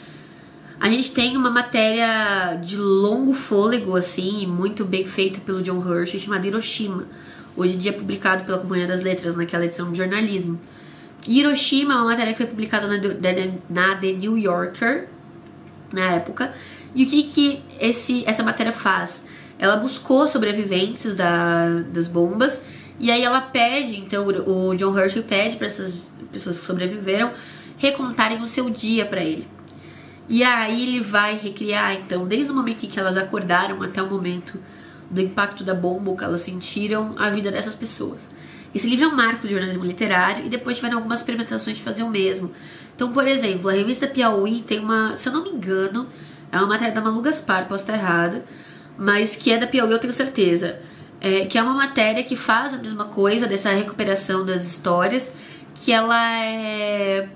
a gente tem uma matéria de longo fôlego, assim, muito bem feita pelo John Hershey, chamada Hiroshima. Hoje em dia é publicado pela Companhia das Letras, naquela edição de jornalismo. Hiroshima é uma matéria que foi publicada na, na The New Yorker, na época. E o que, que esse, essa matéria faz? Ela buscou sobreviventes da, das bombas, e aí ela pede, então o John Hershey pede para essas pessoas que sobreviveram recontarem o seu dia para ele. E aí ele vai recriar, então, desde o momento em que elas acordaram até o momento do impacto da bomba, o que elas sentiram, a vida dessas pessoas. Esse livro é um marco de jornalismo literário, e depois tiveram algumas experimentações de fazer o mesmo. Então, por exemplo, a revista Piauí tem uma, se eu não me engano, é uma matéria da Malu Gaspar, posso estar errada, mas que é da Piauí, eu tenho certeza. É, que é uma matéria que faz a mesma coisa, dessa recuperação das histórias, que ela é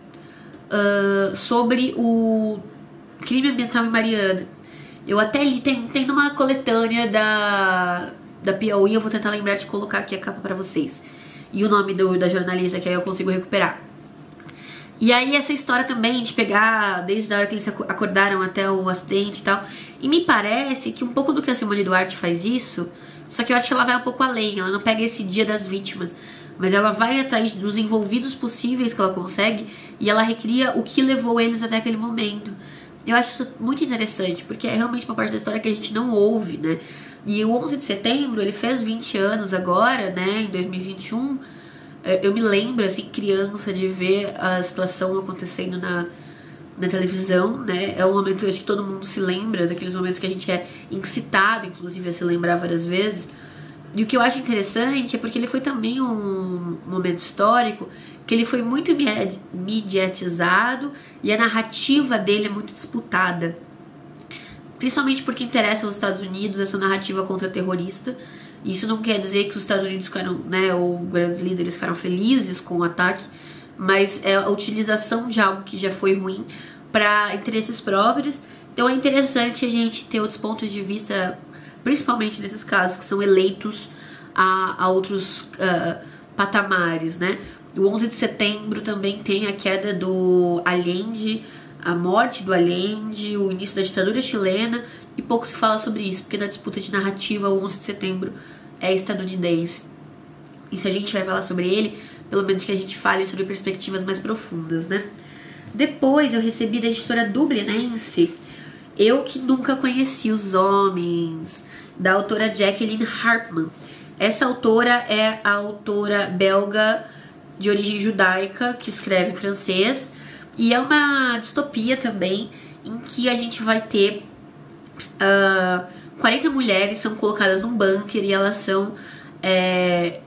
uh, sobre o crime ambiental em Mariana. Eu até li, tem, tem numa coletânea da, da Piauí, eu vou tentar lembrar de colocar aqui a capa pra vocês. E o nome do, da jornalista, que aí eu consigo recuperar. E aí essa história também de pegar desde a hora que eles acordaram até o acidente e tal. E me parece que um pouco do que a Simone Duarte faz isso, só que eu acho que ela vai um pouco além. Ela não pega esse dia das vítimas, mas ela vai atrás dos envolvidos possíveis que ela consegue, e ela recria o que levou eles até aquele momento. Eu acho isso muito interessante, porque é realmente uma parte da história que a gente não ouve, né? E o onze de setembro, ele fez vinte anos agora, né, em dois mil e vinte e um. Eu me lembro, assim, criança, de ver a situação acontecendo na, na televisão, né? É um momento, acho que todo mundo se lembra, daqueles momentos que a gente é incitado, inclusive, a se lembrar várias vezes. E o que eu acho interessante é porque ele foi também um momento histórico, que ele foi muito mediatizado, e a narrativa dele é muito disputada. Principalmente porque interessa aos Estados Unidos essa narrativa contra-terrorista. Isso não quer dizer que os Estados Unidos ficaram, né, ou grandes líderes ficaram felizes com o ataque, mas é a utilização de algo que já foi ruim para interesses próprios. Então é interessante a gente ter outros pontos de vista, principalmente nesses casos que são eleitos a, a outros uh, patamares, né? O onze de setembro também tem a queda do Allende, a morte do Allende, o início da ditadura chilena, e pouco se fala sobre isso, porque na disputa de narrativa o onze de setembro é estadunidense. E se a gente vai falar sobre ele, pelo menos que a gente fale sobre perspectivas mais profundas, né? Depois eu recebi da editora Dublinense Eu Que Nunca Conheci os Homens, da autora Jacqueline Hartmann. Essa autora é a autora belga de origem judaica, que escreve em francês, e é uma distopia também, em que a gente vai ter uh, quarenta mulheres são colocadas num bunker e elas são é,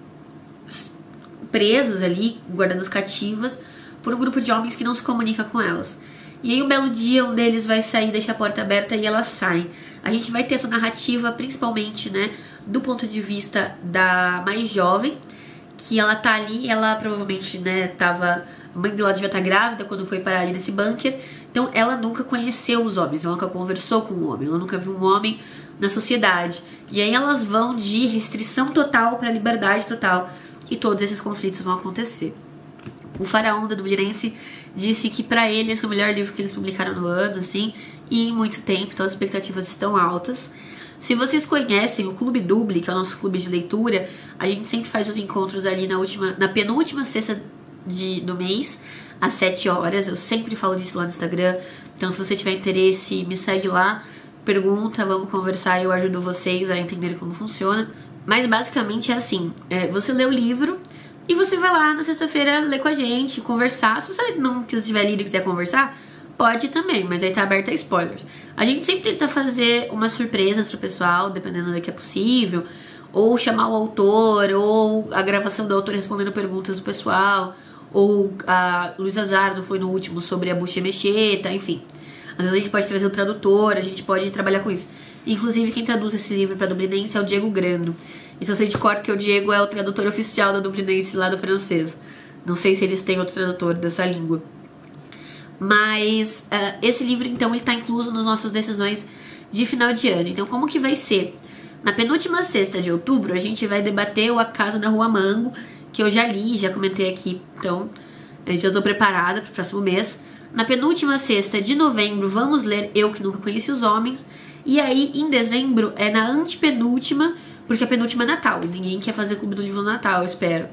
presas ali, guardadas cativas, por um grupo de homens que não se comunica com elas. E aí um belo dia um deles vai sair, deixa a porta aberta e elas saem. A gente vai ter essa narrativa principalmente, né, do ponto de vista da mais jovem, que ela tá ali, ela provavelmente, né, tava... A mãe dela devia estar grávida quando foi parar ali nesse bunker. Então ela nunca conheceu os homens, ela nunca conversou com um homem, ela nunca viu um homem na sociedade. E aí elas vão de restrição total para liberdade total. E todos esses conflitos vão acontecer. O Faraó da Dublinense disse que pra ele esse é o melhor livro que eles publicaram no ano, assim, e em muito tempo, então as expectativas estão altas. Se vocês conhecem o Clube Dubli, que é o nosso clube de leitura, a gente sempre faz os encontros ali na última, na penúltima sexta de, do mês, às sete horas. Eu sempre falo disso lá no Instagram. Então, se você tiver interesse, me segue lá, pergunta, vamos conversar e eu ajudo vocês a entender como funciona. Mas basicamente é assim, é, você lê o livro e você vai lá na sexta-feira ler com a gente, conversar. Se você não quiser lido e quiser conversar, pode também, mas aí tá aberto a spoilers. A gente sempre tenta fazer umas surpresas pro pessoal, dependendo do que é possível, ou chamar o autor, ou a gravação do autor respondendo perguntas do pessoal, ou a Luísa Zardo foi no último sobre a Bucha Mecheta, enfim. Às vezes a gente pode trazer o tradutor, a gente pode trabalhar com isso. Inclusive, quem traduz esse livro pra Dublinense é o Diego Grando. Isso eu sei de cor porque o Diego é o tradutor oficial da Dublinense lá do francês. Não sei se eles têm outro tradutor dessa língua. Mas uh, esse livro, então, ele tá incluso nas nossas decisões de final de ano. Então, como que vai ser? Na penúltima sexta de outubro, a gente vai debater o A Casa da Rua Mango, que eu já li, já comentei aqui. Então, eu já tô preparada pro próximo mês. Na penúltima sexta de novembro, vamos ler Eu Que Nunca Conheci os Homens. E aí, em dezembro, é na antepenúltima, porque a penúltima é Natal. Ninguém quer fazer Clube do Livro no Natal, eu espero.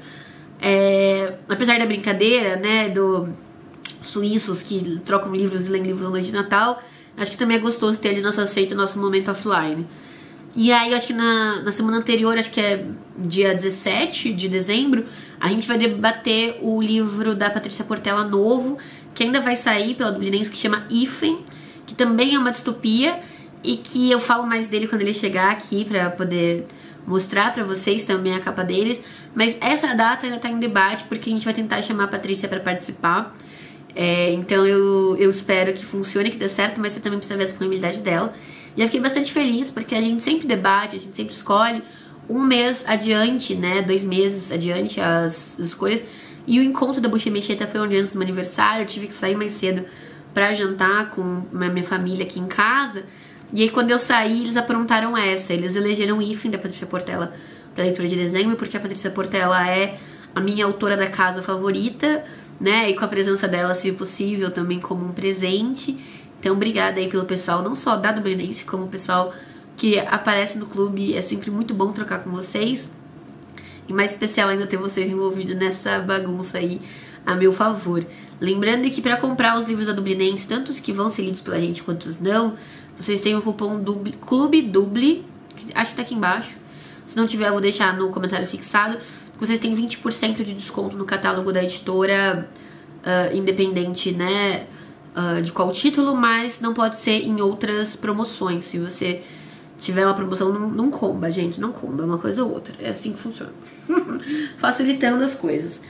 É, apesar da brincadeira, né, do suíços que trocam livros e leem livros na noite de Natal, acho que também é gostoso ter ali nosso aceito, nosso momento offline. E aí, acho que na, na semana anterior, acho que é dia dezessete de dezembro, a gente vai debater o livro da Patrícia Portela novo, que ainda vai sair pela Dublinense, que chama Ifen, que também é uma distopia, e que eu falo mais dele quando ele chegar aqui pra poder mostrar pra vocês também a capa deles. Mas essa data ainda tá em debate, porque a gente vai tentar chamar a Patrícia pra participar. É, então eu, eu espero que funcione, que dê certo, mas você também precisa ver a disponibilidade dela. E eu fiquei bastante feliz, porque a gente sempre debate, a gente sempre escolhe um mês adiante, né, dois meses adiante as, as escolhas. E o encontro da Bucha Mecheta foi um dia antes do meu aniversário, eu tive que sair mais cedo pra jantar com a minha família aqui em casa. E aí quando eu saí, eles aprontaram essa. Eles elegeram o Ifen da Patrícia Portela pra leitura de dezembro, porque a Patrícia Portela é a minha autora da casa favorita, né? E com a presença dela, se possível, também como um presente. Então, obrigada aí pelo pessoal, não só da Dublinense, como o pessoal que aparece no clube. É sempre muito bom trocar com vocês. E mais especial ainda ter vocês envolvidos nessa bagunça aí a meu favor. Lembrando que para comprar os livros da Dublinense, tanto os que vão ser lidos pela gente quanto os não, vocês têm o cupom Dubli, Clube Dubli, que acho que tá aqui embaixo. Se não tiver, eu vou deixar no comentário fixado. Vocês têm vinte por cento de desconto no catálogo da editora, uh, independente, né, uh, de qual título, mas não pode ser em outras promoções. Se você tiver uma promoção, não, não comba, gente, não comba, é uma coisa ou outra. É assim que funciona. Facilitando as coisas.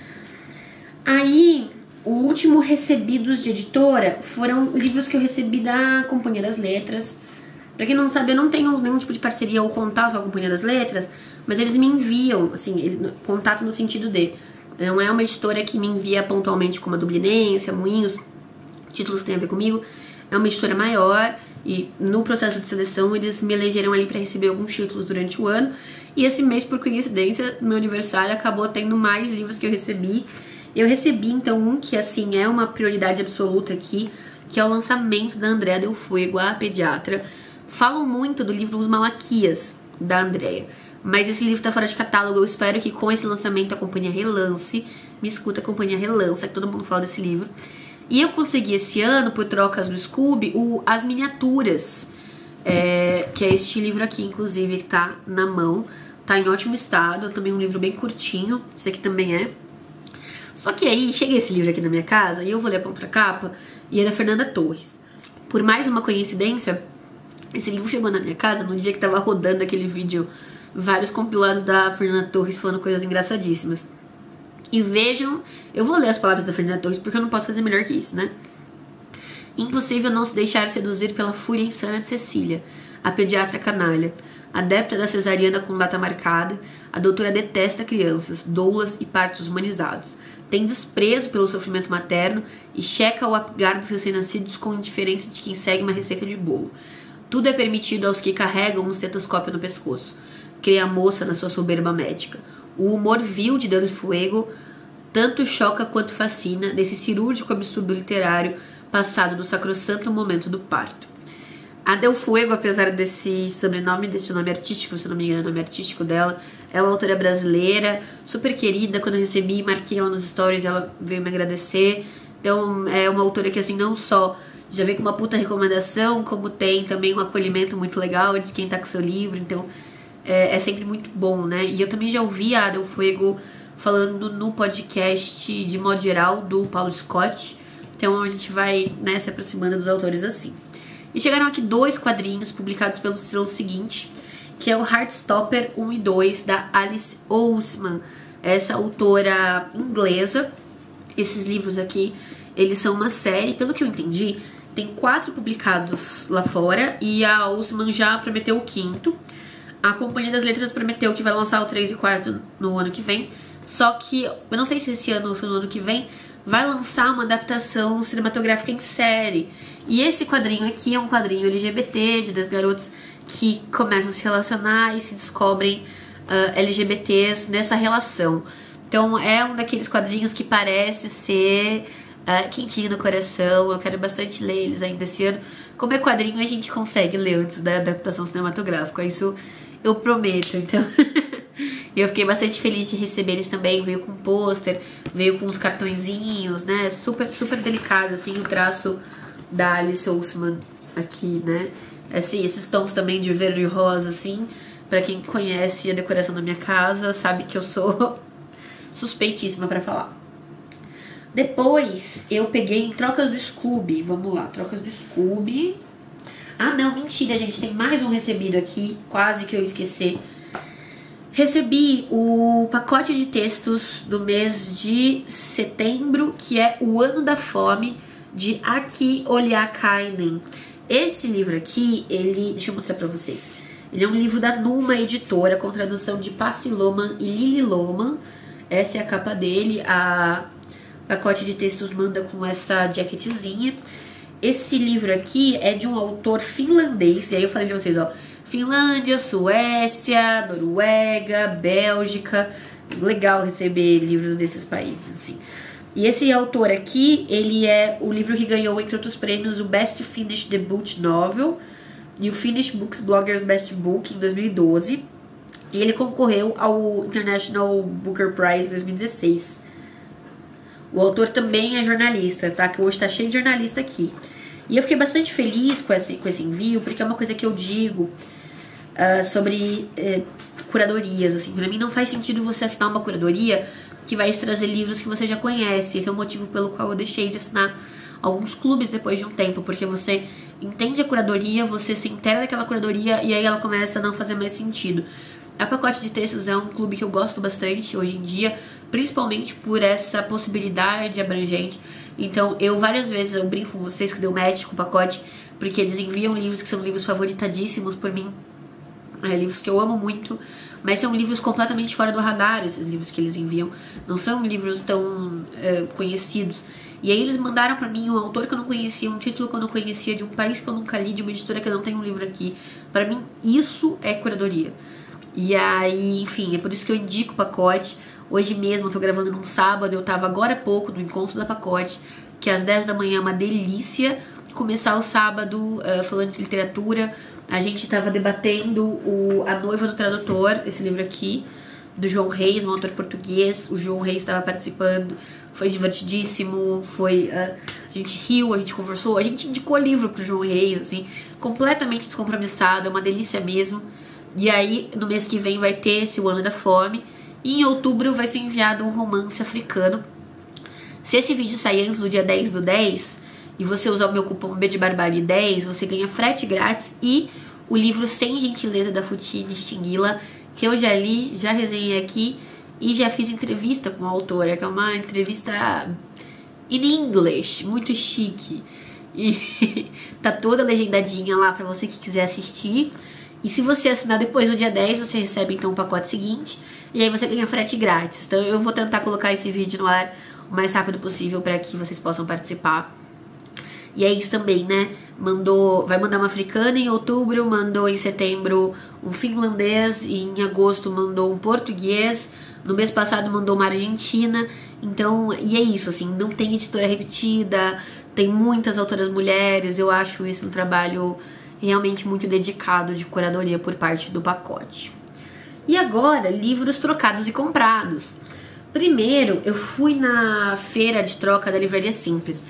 Aí, o último recebidos de editora foram livros que eu recebi da Companhia das Letras. Pra quem não sabe, eu não tenho nenhum tipo de parceria ou contato com a Companhia das Letras, mas eles me enviam, assim, ele, contato no sentido de... Não é uma editora que me envia pontualmente como a Dublinense, a Moinhos, títulos que tem a ver comigo. É uma editora maior e no processo de seleção eles me elegeram ali pra receber alguns títulos durante o ano. E esse mês, por coincidência, meu aniversário acabou tendo mais livros que eu recebi. Eu recebi, então, um que, assim, é uma prioridade absoluta aqui, que é o lançamento da Andréa Del Fuego, a pediatra. Falam muito do livro Os Malaquias, da Andréa, mas esse livro tá fora de catálogo. Eu espero que com esse lançamento a companhia relance. Me escuta, a companhia relança, que todo mundo fala desse livro. E eu consegui esse ano, por trocas do Scooby, o As Miniaturas, é, que é este livro aqui, inclusive, que tá na mão. Tá em ótimo estado, também um livro bem curtinho, esse aqui também é. Só que aí, chega esse livro aqui na minha casa, e eu vou ler a contracapa, e é da Fernanda Torres. Por mais uma coincidência, esse livro chegou na minha casa no dia que tava rodando aquele vídeo, vários compilados da Fernanda Torres falando coisas engraçadíssimas. E vejam, eu vou ler as palavras da Fernanda Torres porque eu não posso fazer melhor que isso, né? Impossível não se deixar seduzir pela fúria insana de Cecília, a pediatra canalha. Adepta da cesariana com data marcada, a doutora detesta crianças, doulas e partos humanizados. Tem desprezo pelo sofrimento materno e checa o apigar dos recém-nascidos com indiferença de quem segue uma receita de bolo. Tudo é permitido aos que carregam um estetoscópio no pescoço. Crê a moça na sua soberba médica. O humor vil de Del Fuego tanto choca quanto fascina nesse cirúrgico absurdo literário passado no sacrossanto momento do parto. A Del Fuego, apesar desse sobrenome, desse nome artístico, se não me engano, o nome artístico dela, é uma autora brasileira, super querida. Quando eu recebi, marquei ela nos stories, ela veio me agradecer. Então, é uma autora que, assim, não só já vem com uma puta recomendação, como tem também um acolhimento muito legal de quem tá com seu livro. Então, é, é sempre muito bom, né? E eu também já ouvi a Del Fuego falando no podcast, de modo geral, do Paulo Scott. Então, a gente vai, né, se aproximando dos autores assim. E chegaram aqui dois quadrinhos publicados pelo selo seguinte, que é o Heartstopper um e dois, da Alice Oseman, essa autora inglesa. Esses livros aqui, eles são uma série, pelo que eu entendi, tem quatro publicados lá fora, e a Oseman já prometeu o quinto. A Companhia das Letras prometeu que vai lançar o três e quatro no ano que vem, só que, eu não sei se esse ano ou se no ano que vem, vai lançar uma adaptação cinematográfica em série. E esse quadrinho aqui é um quadrinho L G B T, de dois garotos que começam a se relacionar e se descobrem uh, L G B Ts nessa relação. Então é um daqueles quadrinhos que parece ser uh, quentinho no coração. Eu quero bastante ler eles ainda esse ano. Como é quadrinho, a gente consegue ler antes da adaptação cinematográfica, isso eu prometo. Então eu fiquei bastante feliz de receber eles também. Veio com pôster, veio com uns cartõezinhos, né? Super, super delicado, assim, o traço da Alice Oseman aqui, né? Assim, esses tons também de verde e rosa, assim. Pra quem conhece a decoração da minha casa, sabe que eu sou suspeitíssima pra falar. Depois, eu peguei em Trocas do Scooby. Vamos lá, Trocas do Scooby. Ah, não, mentira, gente. Tem mais um recebido aqui. Quase que eu esqueci. Recebi o pacote de textos do mês de setembro, que é O Ano da Fome, de Aki Oliakainen. Esse livro aqui, ele... Deixa eu mostrar pra vocês. Ele é um livro da Numa Editora, com tradução de Pacey Loman e Lily Loman. Essa é a capa dele. A pacote de textos manda com essa jaquetezinha. Esse livro aqui é de um autor finlandês. E aí eu falei pra vocês, ó. Finlândia, Suécia, Noruega, Bélgica. Legal receber livros desses países, assim. E esse autor aqui, ele é o livro que ganhou, entre outros prêmios, o Best Finnish Debut Novel e o Finnish Books Bloggers Best Book em dois mil e doze. E ele concorreu ao International Booker Prize em dois mil e dezesseis. O autor também é jornalista, tá? Que hoje tá cheio de jornalista aqui. E eu fiquei bastante feliz com esse, com esse envio, porque é uma coisa que eu digo uh, sobre uh, curadorias, assim. Pra mim não faz sentido você assinar uma curadoria que vai te trazer livros que você já conhece. Esse é o motivo pelo qual eu deixei de assinar alguns clubes depois de um tempo, porque você entende a curadoria, você se inteira daquela curadoria e aí ela começa a não fazer mais sentido. A Pacote de Textos é um clube que eu gosto bastante hoje em dia, principalmente por essa possibilidade abrangente. Então eu várias vezes eu brinco com vocês que deu match com o pacote, porque eles enviam livros que são livros favoritadíssimos por mim, é, livros que eu amo muito, mas são livros completamente fora do radar. Esses livros que eles enviam não são livros tão é, conhecidos. E aí eles mandaram pra mim um autor que eu não conhecia, um título que eu não conhecia, de um país que eu nunca li, de uma editora que eu não tenho um livro aqui. Pra mim isso é curadoria. E aí, enfim, é por isso que eu indico o Pacote. Hoje mesmo eu tô gravando num sábado, eu tava agora há pouco no encontro da Pacote, que às dez da manhã é uma delícia começar o sábado uh, falando de literatura. A gente tava debatendo o A Noiva do Tradutor, esse livro aqui, do João Reis, um autor português. O João Reis estava participando, foi divertidíssimo, foi... Uh, a gente riu, a gente conversou, a gente indicou livro pro João Reis, assim, completamente descompromissado, é uma delícia mesmo. E aí, no mês que vem vai ter esse O Ano da Fome, e em outubro vai ser enviado um romance africano. Se esse vídeo sair antes do dia dez do dez, e você usar o meu cupom B de Barbari dez, você ganha frete grátis e o livro Sem Gentileza, da Foutine Xinguila, que eu já li, já resenhei aqui e já fiz entrevista com a autora, que é uma entrevista in English, muito chique. E tá toda legendadinha lá pra você que quiser assistir. E se você assinar depois do dia dez, você recebe então o pacote seguinte, e aí você ganha frete grátis. Então eu vou tentar colocar esse vídeo no ar o mais rápido possível para que vocês possam participar. E é isso também, né? Mandou, vai mandar uma africana em outubro, mandou em setembro um finlandês, e em agosto mandou um português, no mês passado mandou uma argentina. Então, e é isso, assim, não tem editora repetida, tem muitas autoras mulheres. Eu acho isso um trabalho realmente muito dedicado de curadoria por parte do pacote. E agora, livros trocados e comprados. Primeiro, eu fui na feira de troca da Livraria Simples.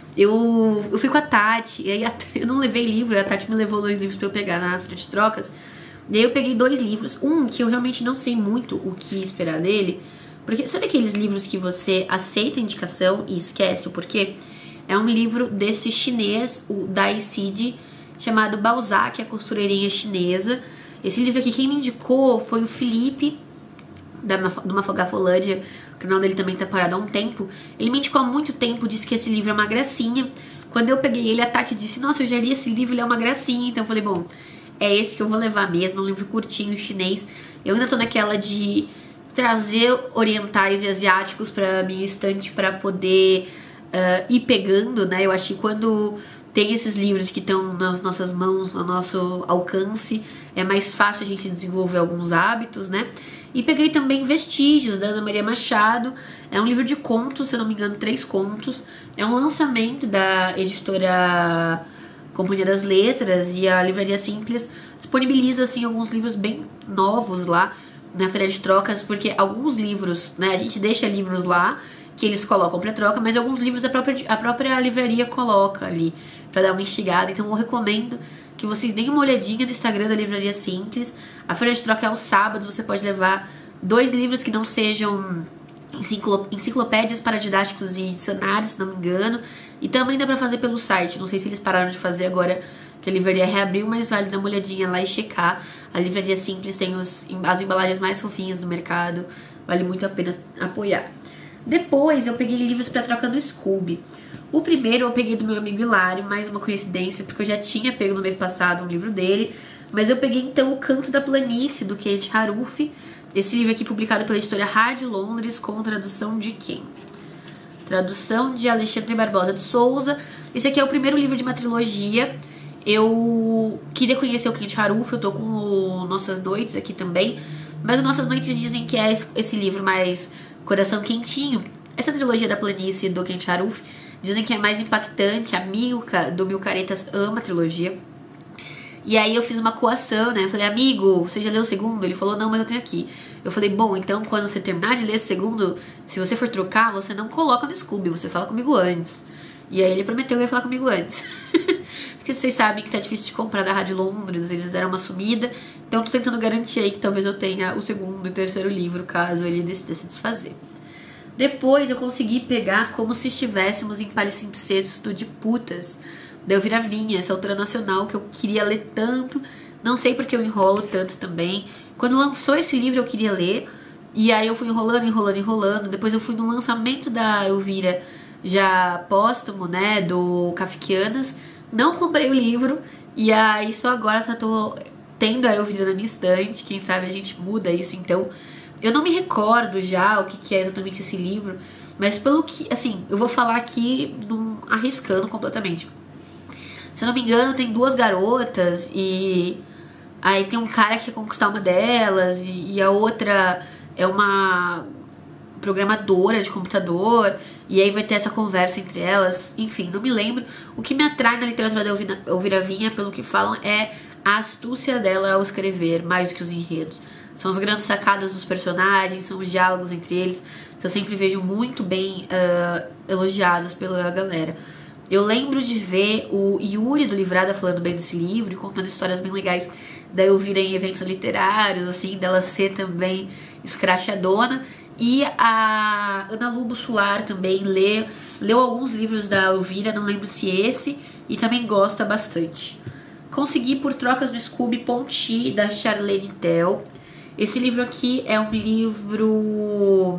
Eu, eu fui com a Tati, e aí a, eu não levei livro, e a Tati me levou dois livros pra eu pegar na feira de trocas. E aí eu peguei dois livros, um que eu realmente não sei muito o que esperar dele, porque sabe aqueles livros que você aceita a indicação e esquece o porquê? É um livro desse chinês, o Dai Cide, chamado Balzac, a costureirinha chinesa. Esse livro aqui, quem me indicou foi o Felipe, da, do Mafogafolândia. O canal dele também tá parado há um tempo. Ele me indicou há muito tempo, disse que esse livro é uma gracinha. Quando eu peguei ele, a Tati disse, nossa, eu já li esse livro, ele é uma gracinha. Então eu falei, bom, é esse que eu vou levar mesmo, é um livro curtinho, chinês. Eu ainda tô naquela de trazer orientais e asiáticos pra minha estante pra poder uh, ir pegando, né? Eu acho que quando tem esses livros que estão nas nossas mãos, no nosso alcance, é mais fácil a gente desenvolver alguns hábitos, né? E peguei também Vestígios, da Ana Maria Machado. É um livro de contos, se eu não me engano, três contos. É um lançamento da editora Companhia das Letras, e a Livraria Simples disponibiliza, assim, alguns livros bem novos lá na feira de trocas, porque alguns livros, né, a gente deixa livros lá que eles colocam pra troca, mas alguns livros a própria, a própria livraria coloca ali pra dar uma instigada. Então eu recomendo que vocês deem uma olhadinha no Instagram da Livraria Simples. A feira de troca é aos sábados, você pode levar dois livros que não sejam enciclopédias para didáticos e dicionários, se não me engano. E também dá pra fazer pelo site, não sei se eles pararam de fazer agora que a livraria reabriu, mas vale dar uma olhadinha lá e checar. A Livraria Simples tem os, as embalagens mais fofinhas do mercado, vale muito a pena apoiar. Depois eu peguei livros pra troca no Scooby. O primeiro eu peguei do meu amigo Hilário, mais uma coincidência, porque eu já tinha pego no mês passado um livro dele. Mas eu peguei então O Canto da Planície, do Kate Haruf. Esse livro aqui publicado pela editora Rádio Londres, com tradução de quem? Tradução de Alexandre Barbosa de Souza. Esse aqui é o primeiro livro de uma trilogia. Eu queria conhecer o Kate Haruf, eu tô com o Nossas Noites aqui também. Mas o Nossas Noites dizem que é esse livro mais coração quentinho. Essa trilogia da Planície do Kate Haruf dizem que é mais impactante. A Milka, do Mil Caretas, ama a trilogia. E aí eu fiz uma coação, né? Eu falei, amigo, você já leu o segundo? Ele falou, não, mas eu tenho aqui. Eu falei, bom, então quando você terminar de ler esse segundo, se você for trocar, você não coloca no Scooby, você fala comigo antes. E aí ele prometeu que ia falar comigo antes. Porque vocês sabem que tá difícil de comprar da Rádio Londres, eles deram uma sumida. Então tô tentando garantir aí que talvez eu tenha o segundo e terceiro livro, caso ele decida se desfazer. Depois eu consegui pegar Como Se Estivéssemos em Palimpsesto de Putas, da Elvira Vinha, essa autora nacional que eu queria ler tanto. Não sei porque eu enrolo tanto também. Quando lançou esse livro eu queria ler, e aí eu fui enrolando, enrolando, enrolando. Depois eu fui no lançamento da Elvira, já póstumo, né, do Kafkianas. Não comprei o livro, e aí só agora eu tô tendo a Elvira na minha estante. Quem sabe a gente muda isso, então. Eu não me recordo já o que, que é exatamente esse livro, mas pelo que, assim, eu vou falar aqui num, arriscando completamente. Se eu não me engano, tem duas garotas e aí tem um cara que quer conquistar uma delas e, e a outra é uma programadora de computador, e aí vai ter essa conversa entre elas. Enfim, não me lembro. O que me atrai na literatura da Elvira Vinha, pelo que falam, é a astúcia dela ao escrever, mais do que os enredos. São as grandes sacadas dos personagens, são os diálogos entre eles, que eu sempre vejo muito bem uh, elogiados pela galera. Eu lembro de ver o Yuri do Livrada falando bem desse livro e contando histórias bem legais da Elvira em eventos literários, assim, dela ser também escrachadona. E a Ana Lu Bussular também lê, leu alguns livros da Elvira, não lembro se esse, e também gosta bastante. Consegui por trocas do Scooby Ponty, da Charlene Tell. Esse livro aqui é um livro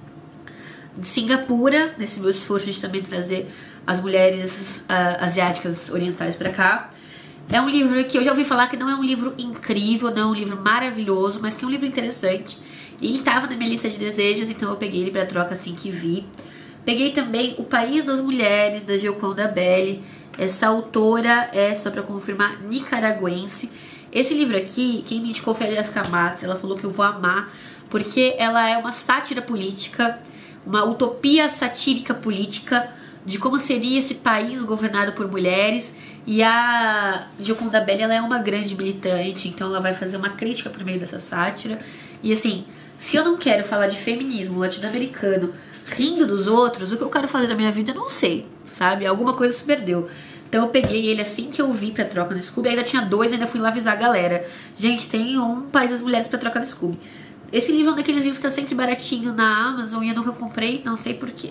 de Singapura, nesse meu esforço de também trazer as mulheres uh, asiáticas orientais pra cá. É um livro que eu já ouvi falar que não é um livro incrível, não é um livro maravilhoso, mas que é um livro interessante. E ele tava na minha lista de desejos, então eu peguei ele pra troca assim que vi. Peguei também O País das Mulheres, da Gioconda Belli. Essa autora é, só pra confirmar, nicaragüense. Esse livro aqui, quem me indicou foi a Jessica Matos, ela falou que eu vou amar, porque ela é uma sátira política, uma utopia satírica política, de como seria esse país governado por mulheres. E a Gioconda Belli, ela é uma grande militante, então ela vai fazer uma crítica por meio dessa sátira. E assim, se eu não quero falar de feminismo latino-americano rindo dos outros, o que eu quero fazer na minha vida eu não sei, sabe? Alguma coisa se perdeu. Então eu peguei ele assim que eu vi pra troca no Scooby, ainda tinha dois, ainda fui lá avisar a galera. Gente, tem um País das Mulheres pra trocar no Scooby. Esse livro é um daqueles livros que tá sempre baratinho na Amazon e eu nunca comprei, não sei porquê.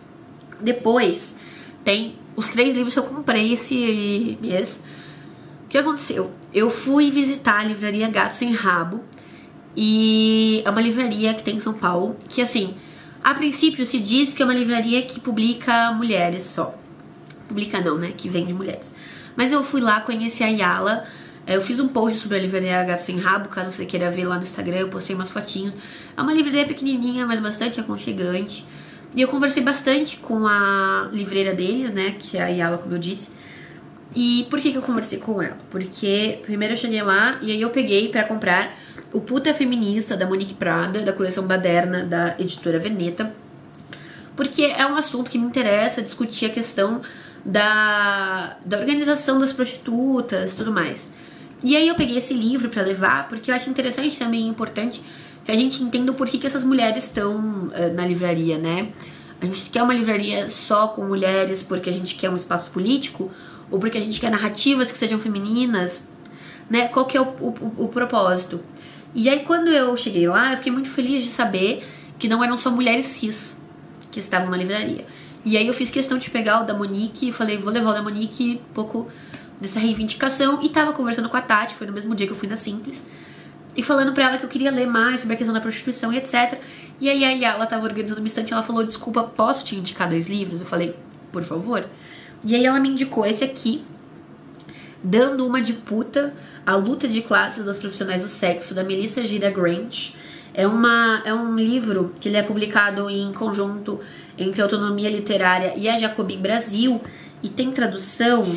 Depois tem os três livros que eu comprei esse mês. O que aconteceu? Eu fui visitar a livraria Gato Sem Rabo, e é uma livraria que tem em São Paulo, que assim, a princípio se diz que é uma livraria que publica mulheres só. Publica não, né? Que vende mulheres. Mas eu fui lá conhecer a Yala. Eu fiz um post sobre a livraria Gato Sem Rabo, caso você queira ver lá no Instagram, eu postei umas fotinhos. É uma livraria pequenininha, mas bastante aconchegante. E eu conversei bastante com a livreira deles, né, que é a Yala, como eu disse. E por que que eu conversei com ela? Porque primeiro eu cheguei lá e aí eu peguei pra comprar O Puta Feminista, da Monique Prada, da coleção Baderna, da editora Veneta. Porque é um assunto que me interessa, discutir a questão da, da organização das prostitutas e tudo mais. E aí eu peguei esse livro pra levar, porque eu acho interessante também, importante, que a gente entenda o porquê que essas mulheres estão uh, na livraria, né? A gente quer uma livraria só com mulheres porque a gente quer um espaço político, ou porque a gente quer narrativas que sejam femininas, né? Qual que é o, o, o propósito? E aí quando eu cheguei lá, eu fiquei muito feliz de saber que não eram só mulheres cis que estavam na livraria. E aí eu fiz questão de pegar o da Monique e falei, vou levar o da Monique um pouco dessa reivindicação. E tava conversando com a Tati, foi no mesmo dia que eu fui na Simples, e falando pra ela que eu queria ler mais sobre a questão da prostituição e etcétera. E aí a Yala tava organizando uma estante, ela falou, desculpa, posso te indicar dois livros? Eu falei, por favor. E aí ela me indicou esse aqui, Dando Uma de Puta, A Luta de Classes das Profissionais do Sexo, da Melissa Gira Grant. É, uma, é um livro que ele é publicado em conjunto entre a Autonomia Literária e a Jacobin Brasil, e tem tradução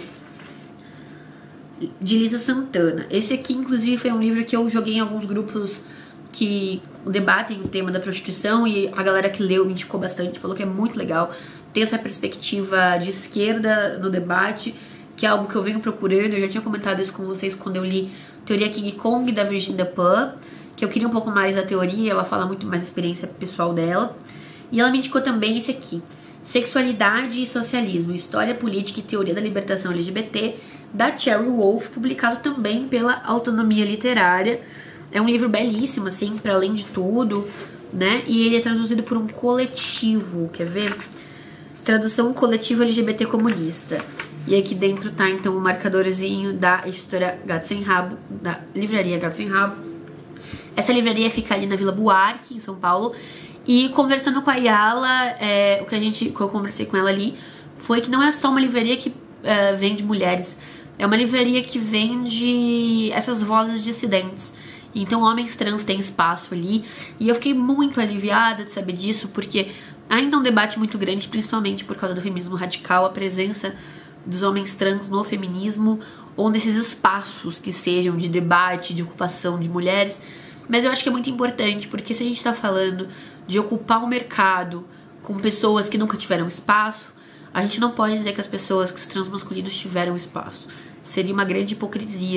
de Lisa Santana. Esse aqui, inclusive, foi um livro que eu joguei em alguns grupos que debatem o tema da prostituição, e a galera que leu me indicou bastante, falou que é muito legal. Tem essa perspectiva de esquerda no debate, que é algo que eu venho procurando. Eu já tinha comentado isso com vocês quando eu li Teoria King Kong, da Virginia Pan, que eu queria um pouco mais da teoria, ela fala muito mais da experiência pessoal dela. E ela me indicou também esse aqui, Sexualidade e Socialismo, História Política e Teoria da Libertação L G B T, da Cherry Wolf, publicado também pela Autonomia Literária. É um livro belíssimo, assim, para além de tudo, né? E ele é traduzido por um coletivo, quer ver? Tradução Coletivo L G B T Comunista. E aqui dentro tá, então, o marcadorzinho da editora Gato Sem Rabo, da livraria Gato Sem Rabo. Essa livraria fica ali na Vila Buarque, em São Paulo. E conversando com a Yala, é, o que, a gente, que eu conversei com ela ali foi que não é só uma livraria que é, vende mulheres. É uma livraria que vende essas vozes dissidentes. Então homens trans têm espaço ali. E eu fiquei muito aliviada de saber disso, porque ainda é um debate muito grande, principalmente por causa do feminismo radical, a presença dos homens trans no feminismo, ou nesses espaços que sejam de debate, de ocupação de mulheres. Mas eu acho que é muito importante, porque se a gente tá falando de ocupar o mercado com pessoas que nunca tiveram espaço, a gente não pode dizer que as pessoas, que os transmasculinos tiveram espaço. Seria uma grande hipocrisia.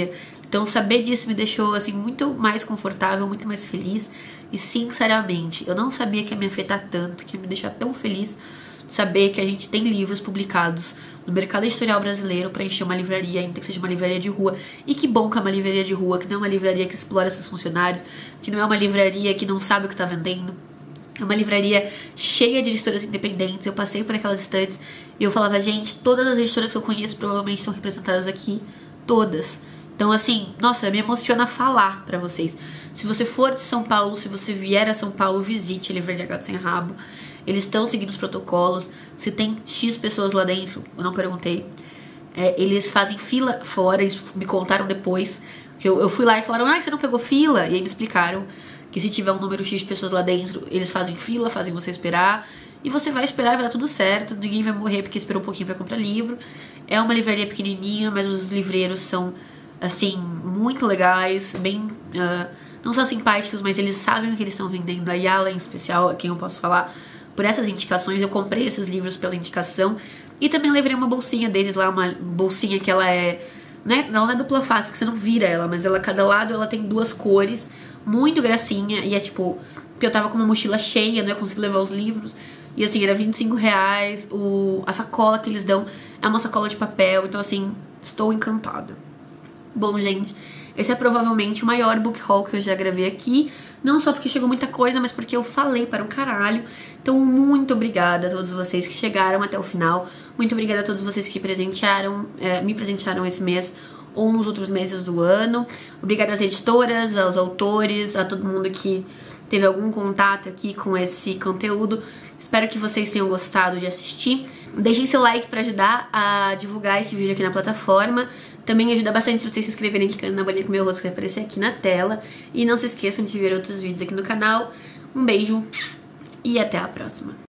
Então saber disso me deixou assim muito mais confortável, muito mais feliz. E sinceramente, eu não sabia que ia me afetar tanto, que ia me deixar tão feliz saber que a gente tem livros publicados no mercado editorial brasileiro para encher uma livraria, ainda que seja uma livraria de rua. E que bom que é uma livraria de rua, que não é uma livraria que explora seus funcionários, que não é uma livraria que não sabe o que tá vendendo. É uma livraria cheia de editoras independentes. Eu passei por aquelas estantes e eu falava, gente, todas as editoras que eu conheço provavelmente são representadas aqui. Todas. Então, assim, nossa, me emociona falar pra vocês. Se você for de São Paulo, se você vier a São Paulo, visite a Livraria Gato Sem Rabo. Eles estão seguindo os protocolos. Se tem X pessoas lá dentro, eu não perguntei. É, eles fazem fila fora, eles me contaram depois. Que eu, eu fui lá e falaram, ah, você não pegou fila? E aí me explicaram que se tiver um número X de pessoas lá dentro, eles fazem fila, fazem você esperar. E você vai esperar e vai dar tudo certo. Ninguém vai morrer porque esperou um pouquinho pra comprar livro. É uma livraria pequenininha, mas os livreiros são, assim, muito legais, bem... Uh, não só simpáticos, mas eles sabem o que eles estão vendendo. A Yala, em especial, a quem eu posso falar por essas indicações. Eu comprei esses livros pela indicação. E também levei uma bolsinha deles lá, uma bolsinha que ela é... Né? Ela não é dupla face, porque você não vira ela, mas ela, cada lado ela tem duas cores, muito gracinha. E é tipo, porque eu tava com uma mochila cheia, não ia conseguir levar os livros. E assim, era vinte e cinco reais. O, a sacola que eles dão é uma sacola de papel. Então assim, estou encantada. Bom, gente, esse é provavelmente o maior book haul que eu já gravei aqui. Não só porque chegou muita coisa, mas porque eu falei para um caralho. Então, muito obrigada a todos vocês que chegaram até o final. Muito obrigada a todos vocês que presentearam, é, me presentearam esse mês ou nos outros meses do ano. Obrigada às editoras, aos autores, a todo mundo que teve algum contato aqui com esse conteúdo. Espero que vocês tenham gostado de assistir. Deixem seu like para ajudar a divulgar esse vídeo aqui na plataforma. Também ajuda bastante se vocês se inscreverem clicando na bolinha com o meu rosto que vai aparecer aqui na tela. E não se esqueçam de ver outros vídeos aqui no canal. Um beijo e até a próxima.